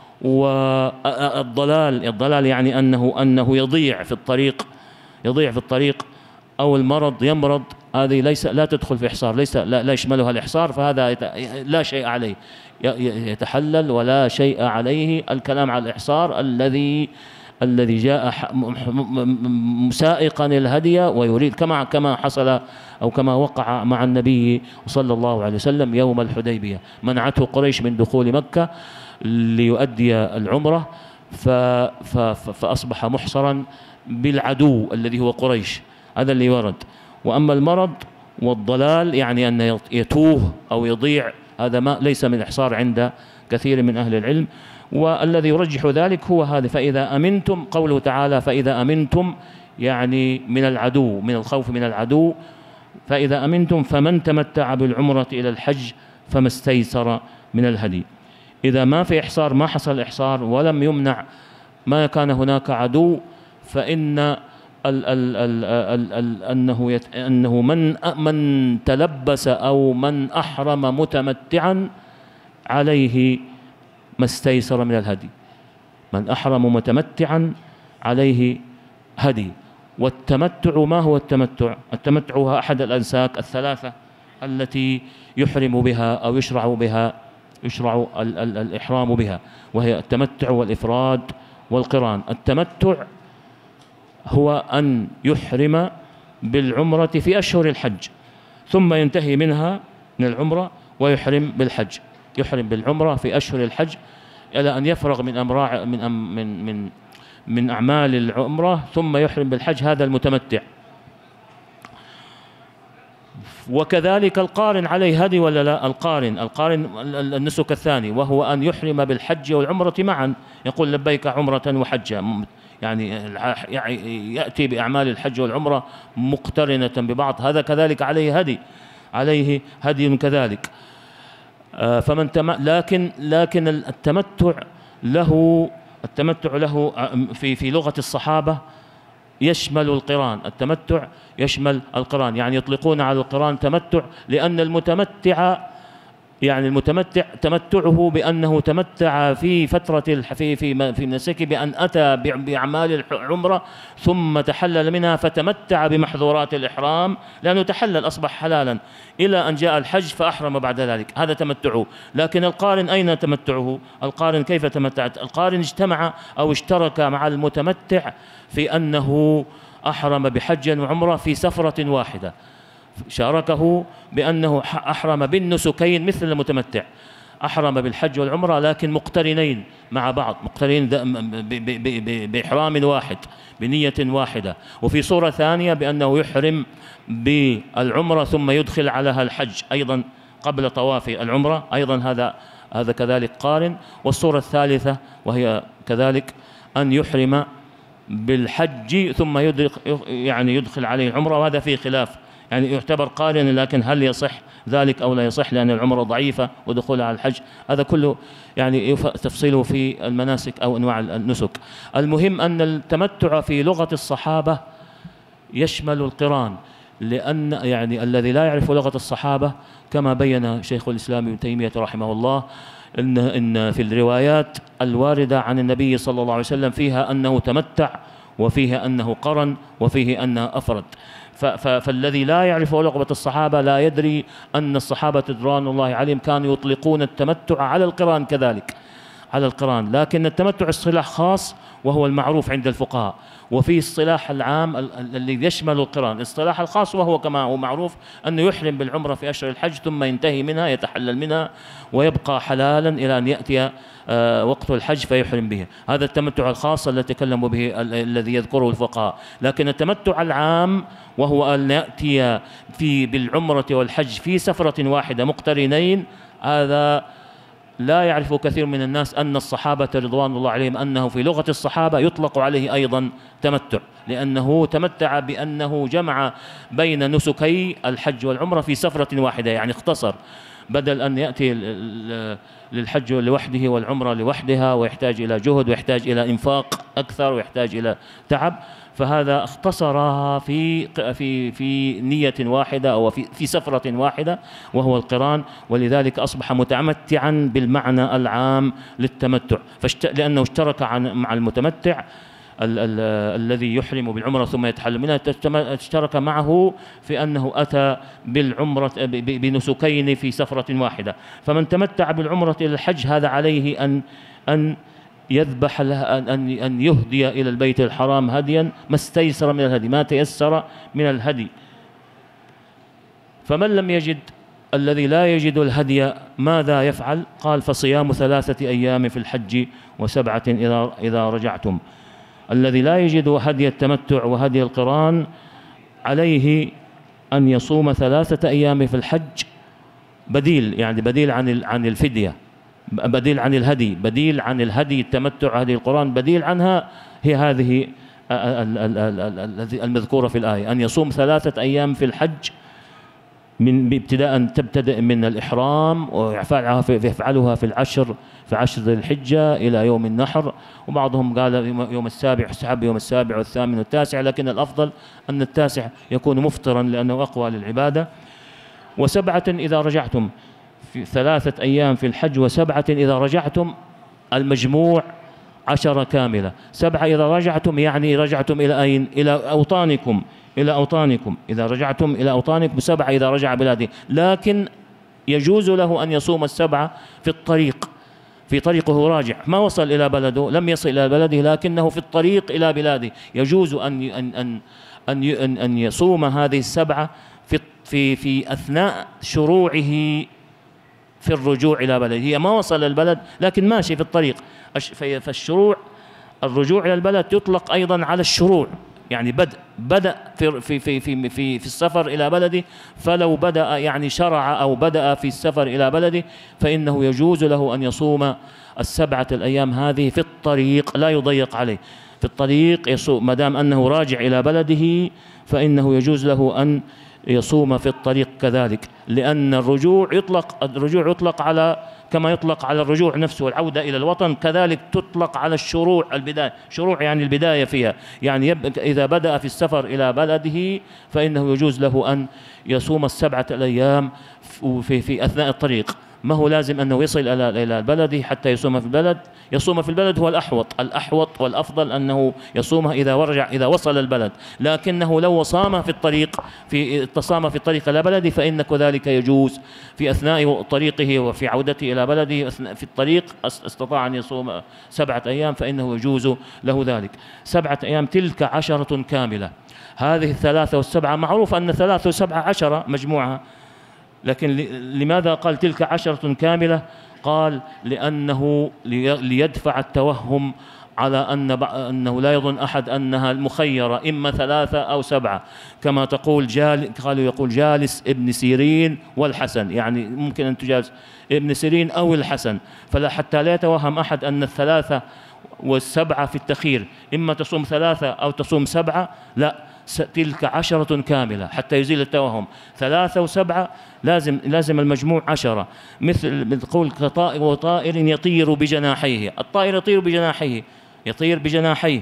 والضلال يعني أنه يضيع في الطريق، أو المرض يمرض، هذه لا تدخل في إحصار، لا يشملها الإحصار، فهذا لا شيء عليه، يتحلل ولا شيء عليه. الكلام على الإحصار الذي الذي جاء سائقا الهدي ويريد، كما حصل أو كما وقع مع النبي صلى الله عليه وسلم يوم الحديبية. منعته قريش من دخول مكة ليؤدي العمرة، فأصبح محصرا بالعدو الذي هو قريش. هذا اللي ورد. وأما المرض والضلال يعني أن يتوه أو يضيع، هذا ما ليس من إحصار عند كثير من أهل العلم. والذي يرجح ذلك هو هذا: فإذا أمنتم، قوله تعالى فإذا أمنتم يعني من العدو، من الخوف من العدو. فإذا أمنتم فمن تمتع بالعمرة إلى الحج فما استيسر من الهدي. إذا ما في إحصار، ما حصل إحصار ولم يمنع، ما كان هناك عدو، فإن أنه من تلبس أو من أحرم متمتعا عليه ما استيسر من الهدي. من أحرم متمتعا عليه هدي. والتمتع، ما هو التمتع؟ التمتع هو أحد الأنساك الثلاثة التي يحرم بها أو يشرع الإحرام بها، وهي التمتع والإفراد والقران. التمتع هو أن يحرم بالعمرة في أشهر الحج، ثم ينتهي منها من العمرة ويحرم بالحج. يحرم بالعمرة في أشهر الحج إلى أن يفرغ من أعمال العمرة، ثم يحرم بالحج. هذا المتمتع. وكذلك القارن عليه هدي ولا لا؟ القارن النسك الثاني، وهو أن يحرم بالحج والعمرة معا. يقول لبيك عمرة وحجا، يعني يأتي بأعمال الحج والعمرة مقترنة ببعض. هذا كذلك عليه هدي كذلك. لكن التمتع له في لغة الصحابة يشمل القران. التمتع يشمل القران، يعني يطلقون على القران تمتع، لأن المتمتع تمتعه بأنه تمتع في فترة في مناسكه بأن أتى بأعمال العمرة ثم تحلل منها، فتمتع بمحظورات الإحرام لأنه تحلل، أصبح حلالا، إلى أن جاء الحج فأحرم بعد ذلك. هذا تمتعه. لكن القارن أين تمتعه؟ القارن كيف تمتعت؟ القارن اجتمع أو اشترك مع المتمتع في أنه أحرم بحج وعمرة في سفرة واحدة. شاركه بأنه أحرم بالنسكين مثل المتمتع، أحرم بالحج والعمرة لكن مقترنين مع بعض، مقترنين بإحرام واحد، بنية واحدة. وفي صورة ثانية بأنه يحرم بالعمرة ثم يدخل عليها الحج أيضا قبل طواف العمرة، أيضا هذا كذلك قارن. والصورة الثالثة وهي كذلك أن يحرم بالحج ثم يدخل عليه العمرة، وهذا فيه خلاف، يعني يعتبر قارنا، لكن هل يصح ذلك أو لا يصح، لأن العمرة ضعيفة ودخولها على الحج. هذا كله يعني تفصيله في المناسك أو أنواع النسك. المهم أن التمتع في لغة الصحابة يشمل القران، لأن يعني الذي لا يعرف لغة الصحابة كما بين شيخ الإسلام ابن تيمية رحمه الله إن في الروايات الواردة عن النبي صلى الله عليه وسلم فيها أنه تمتع، وفيها أنه قرن، وفيه أنه أفرد. فالذي لا يعرف لغة الصحابة لا يدري أن الصحابة رضوان الله عليهم كانوا يطلقون التمتع على القران كذلك، على القران. لكن التمتع اصطلاح خاص وهو المعروف عند الفقهاء، وفي اصطلاح العام الذي يشمل القران. الاصطلاح الخاص وهو كما هو معروف أنه يحرم بالعمرة في أشهر الحج ثم ينتهي منها، يتحلل منها ويبقى حلالا إلى أن يأتي وقت الحج فيحرم به. هذا التمتع الخاص الذي تكلموا به الذي يذكره الفقهاء. لكن التمتع العام وهو أن يأتي بالعمرة والحج في سفرة واحدة مقترنين، هذا لا يعرف كثير من الناس أن الصحابة رضوان الله عليهم أنه في لغة الصحابة يطلق عليه أيضا تمتع، لأنه تمتع بأنه جمع بين نسكي الحج والعمرة في سفرة واحدة، يعني اختصر، بدل أن يأتي للحج لوحده والعمرة لوحدها ويحتاج إلى جهد ويحتاج إلى إنفاق أكثر ويحتاج إلى تعب، فهذا اختصرها في نية واحدة أو في سفرة واحدة وهو القران. ولذلك أصبح متمتعا بالمعنى العام للتمتع، لأنه اشترك مع المتمتع الذي يحرم بالعمرة ثم يتحلل منها، اشترك معه في أنه أتى بالعمرة بنسكين في سفرة واحدة. فمن تمتع بالعمرة إلى الحج هذا عليه أن يذبح أن يهدي إلى البيت الحرام هديا ما استيسر من الهدي، ما تيسر من الهدي. فمن لم يجد، الذي لا يجد الهدي ماذا يفعل؟ قال فصيام 3 أيام في الحج و7 إذا رجعتم. الذي لا يجد هدي التمتع وهدي القران عليه أن يصوم 3 أيام في الحج، بديل يعني بديل عن الفدية، بديل عن الهدي، بديل عن الهدي التمتع هدي القران، بديل عنها هي هذه المذكورة في الآية، أن يصوم 3 أيام في الحج من ابتداء تبتدئ من الإحرام، ويفعلها في 10 ذي الحجة إلى يوم النحر. وبعضهم قال يوم السابع، يستحب يوم السابع والثامن والتاسع، لكن الأفضل أن التاسع يكون مفطرا لأنه أقوى للعبادة. و7 إذا رجعتم، في 3 أيام في الحج و7 إذا رجعتم، المجموع 10 كاملة. 7 إذا رجعتم يعني رجعتم إلى أين؟ إلى أوطانكم، إلى أوطانكم. إذا رجعتم إلى أوطانكم. 7 إذا رجع بلاده، لكن يجوز له أن يصوم 7 في الطريق، في طريقه راجع، ما وصل إلى بلده، لم يصل إلى بلده، لكنه في الطريق إلى بلاده، يجوز أن يصوم هذه 7 في أثناء شروعه في الرجوع إلى بلده. هي ما وصل البلد لكن ماشي في الطريق. الرجوع إلى البلد يطلق أيضا على الشروع، يعني بدأ في السفر إلى بلده، فلو بدأ يعني شرع أو بدأ في السفر إلى بلده فإنه يجوز له أن يصوم 7 الأيام هذه في الطريق، لا يضيق عليه في الطريق يصوم، ما دام أنه راجع إلى بلده فإنه يجوز له أن يصوم في الطريق كذلك، لأن الرجوع يطلق على كما يطلق على الرجوع نفسه والعودة إلى الوطن، كذلك تطلق على الشروع، البداية، شروع يعني البداية فيها، يعني إذا بدأ في السفر إلى بلده فإنه يجوز له أن يصوم 7 الأيام في أثناء الطريق. ما هو لازم أنه يصل إلى البلد حتى يصوم في البلد. يصوم في البلد هو الأحوط والأفضل أنه يصومها إذا وصل البلد، لكنه لو صام في الطريق تصام في الطريق إلى بلده فإن كذلك يجوز في أثناء طريقه وفي عودته إلى بلده في الطريق استطاع أن يصوم 7 أيام فإنه يجوز له ذلك. 7 أيام تلك 10 كاملة. هذه 3 و7 معروف أن 3 و7 10 مجموعة، لكن لماذا قال تلك 10 كاملة؟ قال لأنه ليدفع التوهم على أنه لا يظن أحد أنها المخيرة إما 3 أو 7، كما قالوا يقول جالس ابن سيرين والحسن، يعني ممكن أن تجالس ابن سيرين أو الحسن، حتى لا يتوهم أحد أن 3 و7 في التخير، إما تصوم 3 أو تصوم 7، لا، تلك 10 كاملة حتى يزيل التوهم. 3 و7 لازم المجموع 10، مثل قول وطائر يطير بجناحيه. الطائر يطير بجناحيه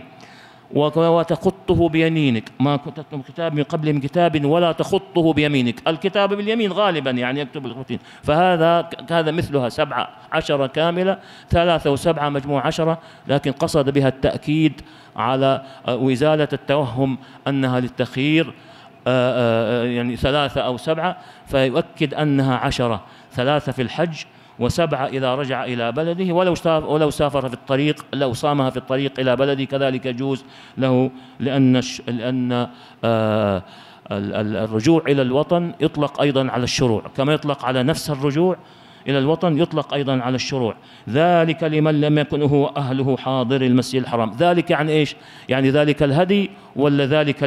وتخطه بيمينك، ما كتبت كتاب من قبل من كتاب ولا تخطه بيمينك، الكتاب باليمين غالبا يعني يكتب الخطين، فهذا مثلها 17 كاملة. 3 و7 مجموع 10، لكن قصد بها التأكيد على وإزالة التوهم أنها للتخيير، يعني 3 أو 7، فيؤكد أنها 10، 3 في الحج و7 إذا رجع إلى بلده، ولو سافر في الطريق، لو صامها في الطريق إلى بلده كذلك يجوز له، لأن الرجوع إلى الوطن يطلق أيضا على الشروع، كما يطلق على نفس الرجوع إلى الوطن يطلق أيضا على الشروع. ذلك لمن لم يكن هو أهله حاضر المسجد الحرام. ذلك يعني إيش؟ يعني ذلك الهدي ولا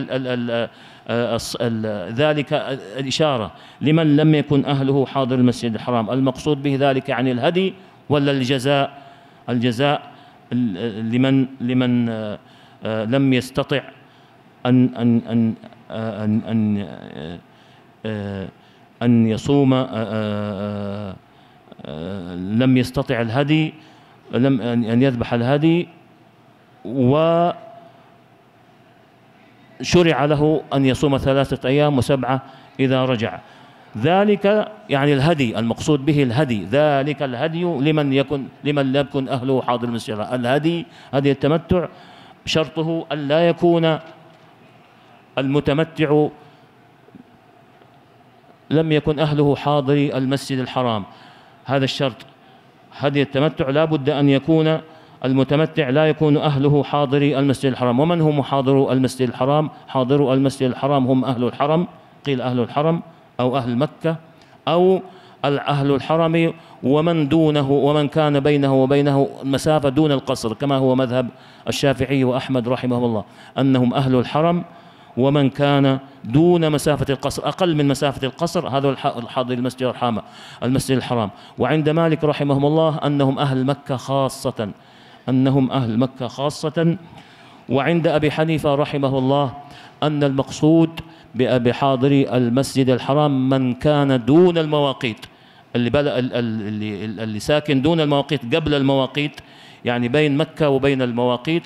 ذلك الإشارة لمن لم يكن أهله حاضر المسجد الحرام؟ المقصود به ذلك يعني الهدي ولا الجزاء لمن لم يستطع أن يصوم، لم يستطع الهدي، أن يذبح الهدي، وشرع له أن يصوم 3 أيام و7 إذا رجع. ذلك يعني الهدي، المقصود به الهدي، ذلك الهدي لمن لم يكن أهله حاضر المسجد. الهدي هدي التمتع شرطه أن لا يكون المتمتع لم يكن أهله حاضر المسجد الحرام، هذا الشرط. هدي التمتع لا بد أن يكون المتمتع لا يكون أهله حاضري المسجد الحرام. ومن هم حاضرو المسجد الحرام؟ حاضرو المسجد الحرام هم أهل الحرم، قيل أهل الحرم أو أهل مكة أو أهل الحرم ومن دونه، ومن كان بينه وبينه مسافة دون القصر، كما هو مذهب الشافعي وأحمد رحمه الله، أنهم أهل الحرم ومن كان دون مسافة القصر، أقل من مسافة القصر، هذا الحاضر المسجد الحرام. وعند مالك رحمه الله أنهم أهل مكة خاصة، أنهم أهل مكة خاصة. وعند أبي حنيفة رحمه الله أن المقصود بحاضري المسجد الحرام من كان دون المواقيت، اللي ساكن دون المواقيت قبل المواقيت، يعني بين مكة وبين المواقيت،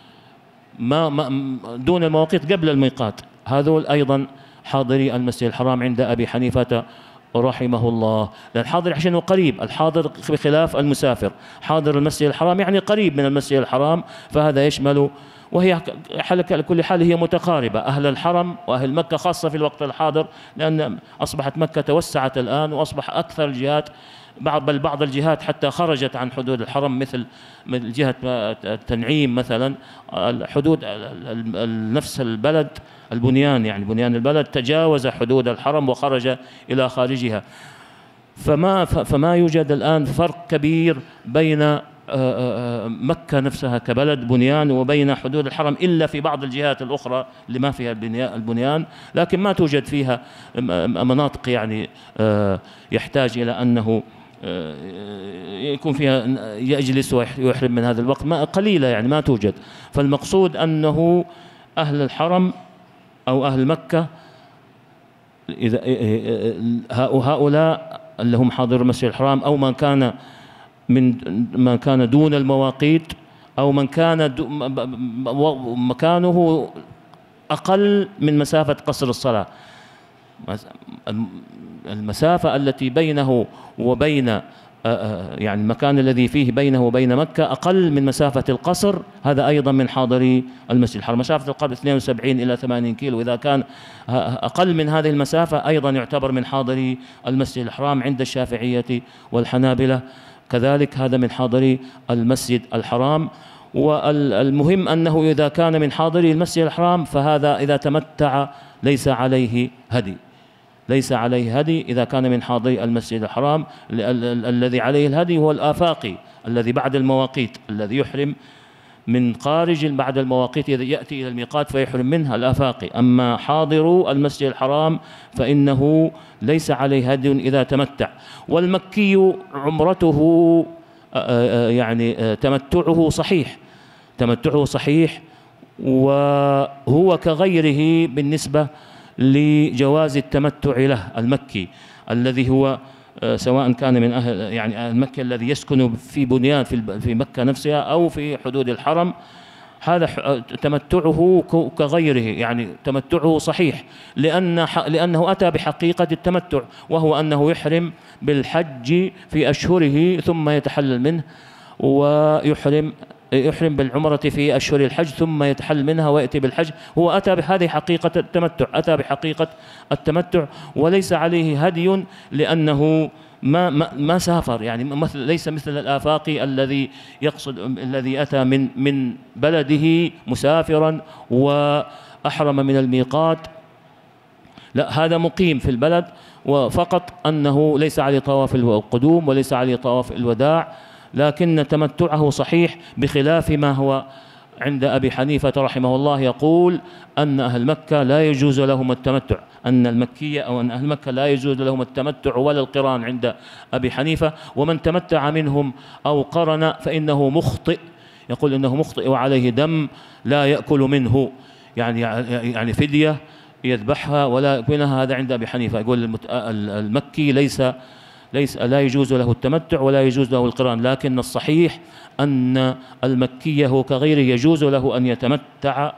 دون المواقيت قبل الميقات، هذول أيضا حاضري المسجد الحرام عند أبي حنيفة رحمه الله. لأن الحاضر عشان قريب، الحاضر بخلاف المسافر، حاضر المسجد الحرام يعني قريب من المسجد الحرام، فهذا يشمل، وهي على كل حال هي متقاربة، أهل الحرم وأهل مكة خاصة في الوقت الحاضر، لأن أصبحت مكة توسعت الآن وأصبح أكثر الجهات، بل بعض الجهات حتى خرجت عن حدود الحرم، مثل جهة التنعيم مثلا، حدود نفس البلد، البنيان يعني بنيان البلد تجاوز حدود الحرم وخرج إلى خارجها. فما يوجد الآن فرق كبير بين مكة نفسها كبلد بنيان وبين حدود الحرم، إلا في بعض الجهات الأخرى اللي ما فيها البنيان، لكن ما توجد فيها مناطق يعني يحتاج إلى أنه يكون فيها يجلس ويحرم من هذا الوقت، قليلة يعني ما توجد. فالمقصود أنه أهل الحرم أو أهل مكة، إذا هؤلاء اللي هم حاضر المسجد الحرام، أو من كان دون المواقيت، أو من كان مكانه أقل من مسافة قصر الصلاة، المسافة التي بينه وبين يعني المكان الذي فيه بينه وبين مكة أقل من مسافة القصر، هذا أيضا من حاضري المسجد الحرام. مسافة القصر 72 إلى 80 كيلو، إذا كان أقل من هذه المسافة أيضا يعتبر من حاضري المسجد الحرام عند الشافعية والحنابلة، كذلك هذا من حاضري المسجد الحرام. والمهم أنه إذا كان من حاضري المسجد الحرام فهذا إذا تمتع ليس عليه هدي، ليس عليه هدي إذا كان من حاضري المسجد الحرام. الذي عليه الهدي هو الآفاقي الذي بعد المواقيت، الذي يحرم من خارج بعد المواقيت، إذا يأتي إلى الميقات فيحرم منها الآفاقي. أما حاضر المسجد الحرام فإنه ليس عليه هدي إذا تمتع. والمكي عمرته يعني تمتعه صحيح، تمتعه صحيح، وهو كغيره بالنسبة لجواز التمتع له. المكي الذي هو سواء كان من أهل يعني المكي الذي يسكن في بنيان في مكة نفسها أو في حدود الحرم، هذا تمتعه كغيره، يعني تمتعه صحيح، لأنه أتى بحقيقة التمتع، وهو أنه يحرم بالحج في أشهره ثم يتحلل منه، يحرم بالعمرة في أشهر الحج ثم يتحل منها ويأتي بالحج. هو أتى بهذه حقيقة التمتع، أتى بحقيقة التمتع، وليس عليه هدي لأنه ما سافر، يعني ليس مثل الآفاقي الذي يقصد، الذي أتى من بلده مسافرا وأحرم من الميقات، لا، هذا مقيم في البلد، وفقط أنه ليس عليه طواف القدوم وليس عليه طواف الوداع، لكن تمتعه صحيح، بخلاف ما هو عند أبي حنيفة رحمه الله، يقول أن أهل مكة لا يجوز لهم التمتع، أن المكية أو أن أهل مكة لا يجوز لهم التمتع ولا القران عند أبي حنيفة. ومن تمتع منهم أو قرن فإنه مخطئ، يقول إنه مخطئ وعليه دم لا يأكل منه، يعني فدية يذبحها ولا يأكلها، هذا عند أبي حنيفة. يقول المكي لا يجوز له التمتع ولا يجوز له القران، لكن الصحيح أن المكي هو كغيره يجوز له أن يتمتع،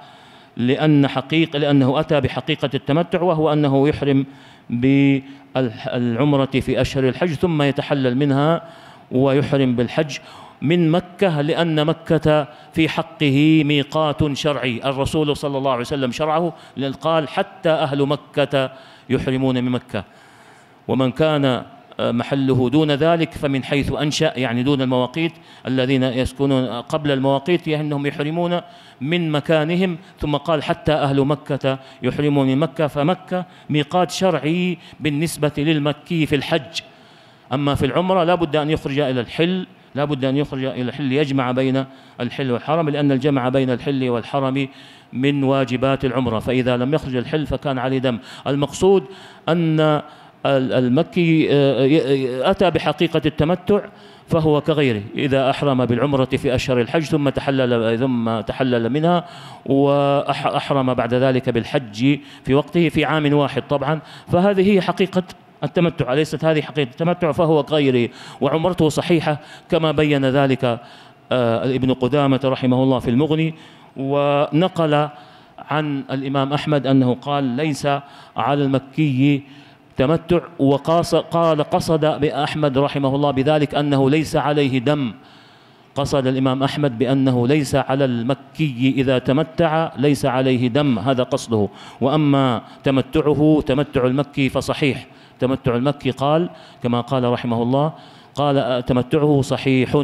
لأنه أتى بحقيقة التمتع، وهو أنه يحرم بالعمرة في أشهر الحج ثم يتحلل منها ويحرم بالحج من مكة، لأن مكة في حقه ميقات شرعي، الرسول صلى الله عليه وسلم شرعه، لأن قال حتى أهل مكة يحرمون من مكة. ومن كان محله دون ذلك فمن حيث أنشأ، يعني دون المواقيت، الذين يسكنون قبل المواقيت أنهم يحرمون من مكانهم. ثم قال حتى أهل مكة يحرمون من مكة، فمكة ميقات شرعي بالنسبة للمكي في الحج. أما في العمرة لا بد أن يخرج إلى الحل، لا بد أن يخرج إلى الحل يجمع بين الحل والحرم، لأن الجمع بين الحل والحرم من واجبات العمرة، فإذا لم يخرج الحل فكان عليه دم. المقصود أن المكي أتى بحقيقة التمتع فهو كغيره إذا أحرم بالعمرة في أشهر الحج ثم تحلل منها وأحرم بعد ذلك بالحج في وقته في عام واحد طبعا، فهذه هي حقيقة التمتع، أليست هذه حقيقة التمتع؟ فهو كغيره وعمرته صحيحة كما بين ذلك ابن قدامة رحمه الله في المغني. ونقل عن الإمام أحمد أنه قال ليس على المكي تمتع، وقال قصد بأحمد رحمه الله بذلك أنه ليس عليه دم. قصد الإمام أحمد بأنه ليس على المكي إذا تمتع ليس عليه دم، هذا قصده. وأما تمتعه تمتع المكي فصحيح، تمتع المكي قال كما قال رحمه الله، قال تمتعه صحيح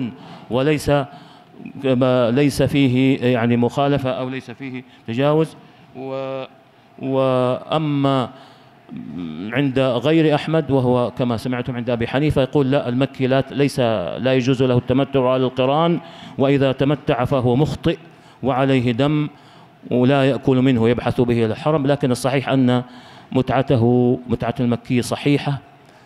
ليس فيه يعني مخالفة أو ليس فيه تجاوز. وأما عند غير أحمد وهو كما سمعتم عند أبي حنيفة يقول لا، المكي لا يجوز له التمتع على القران، وإذا تمتع فهو مخطئ وعليه دم ولا يأكل منه يبحث به إلى الحرم. لكن الصحيح أن متعة المكي صحيحة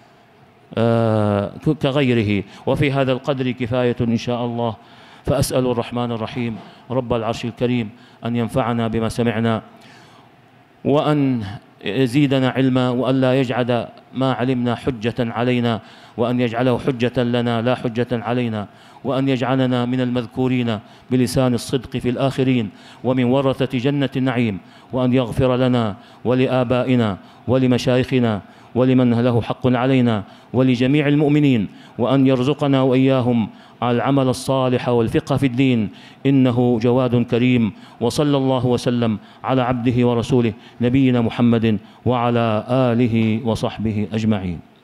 كغيره. وفي هذا القدر كفاية إن شاء الله. فأسأل الرحمن الرحيم رب العرش الكريم أن ينفعنا بما سمعنا، وأن يزيدنا علما، وأن لا يجعل ما علمنا حجة علينا، وأن يجعله حجة لنا لا حجة علينا، وأن يجعلنا من المذكورين بلسان الصدق في الآخرين ومن ورثة جنة النعيم، وأن يغفر لنا ولآبائنا ولمشايخنا ولمن له حق علينا ولجميع المؤمنين، وأن يرزقنا وإياهم العمل الصالح والفقه في الدين، إنه جواد كريم. وصلى الله وسلم على عبده ورسوله نبينا محمد وعلى آله وصحبه أجمعين.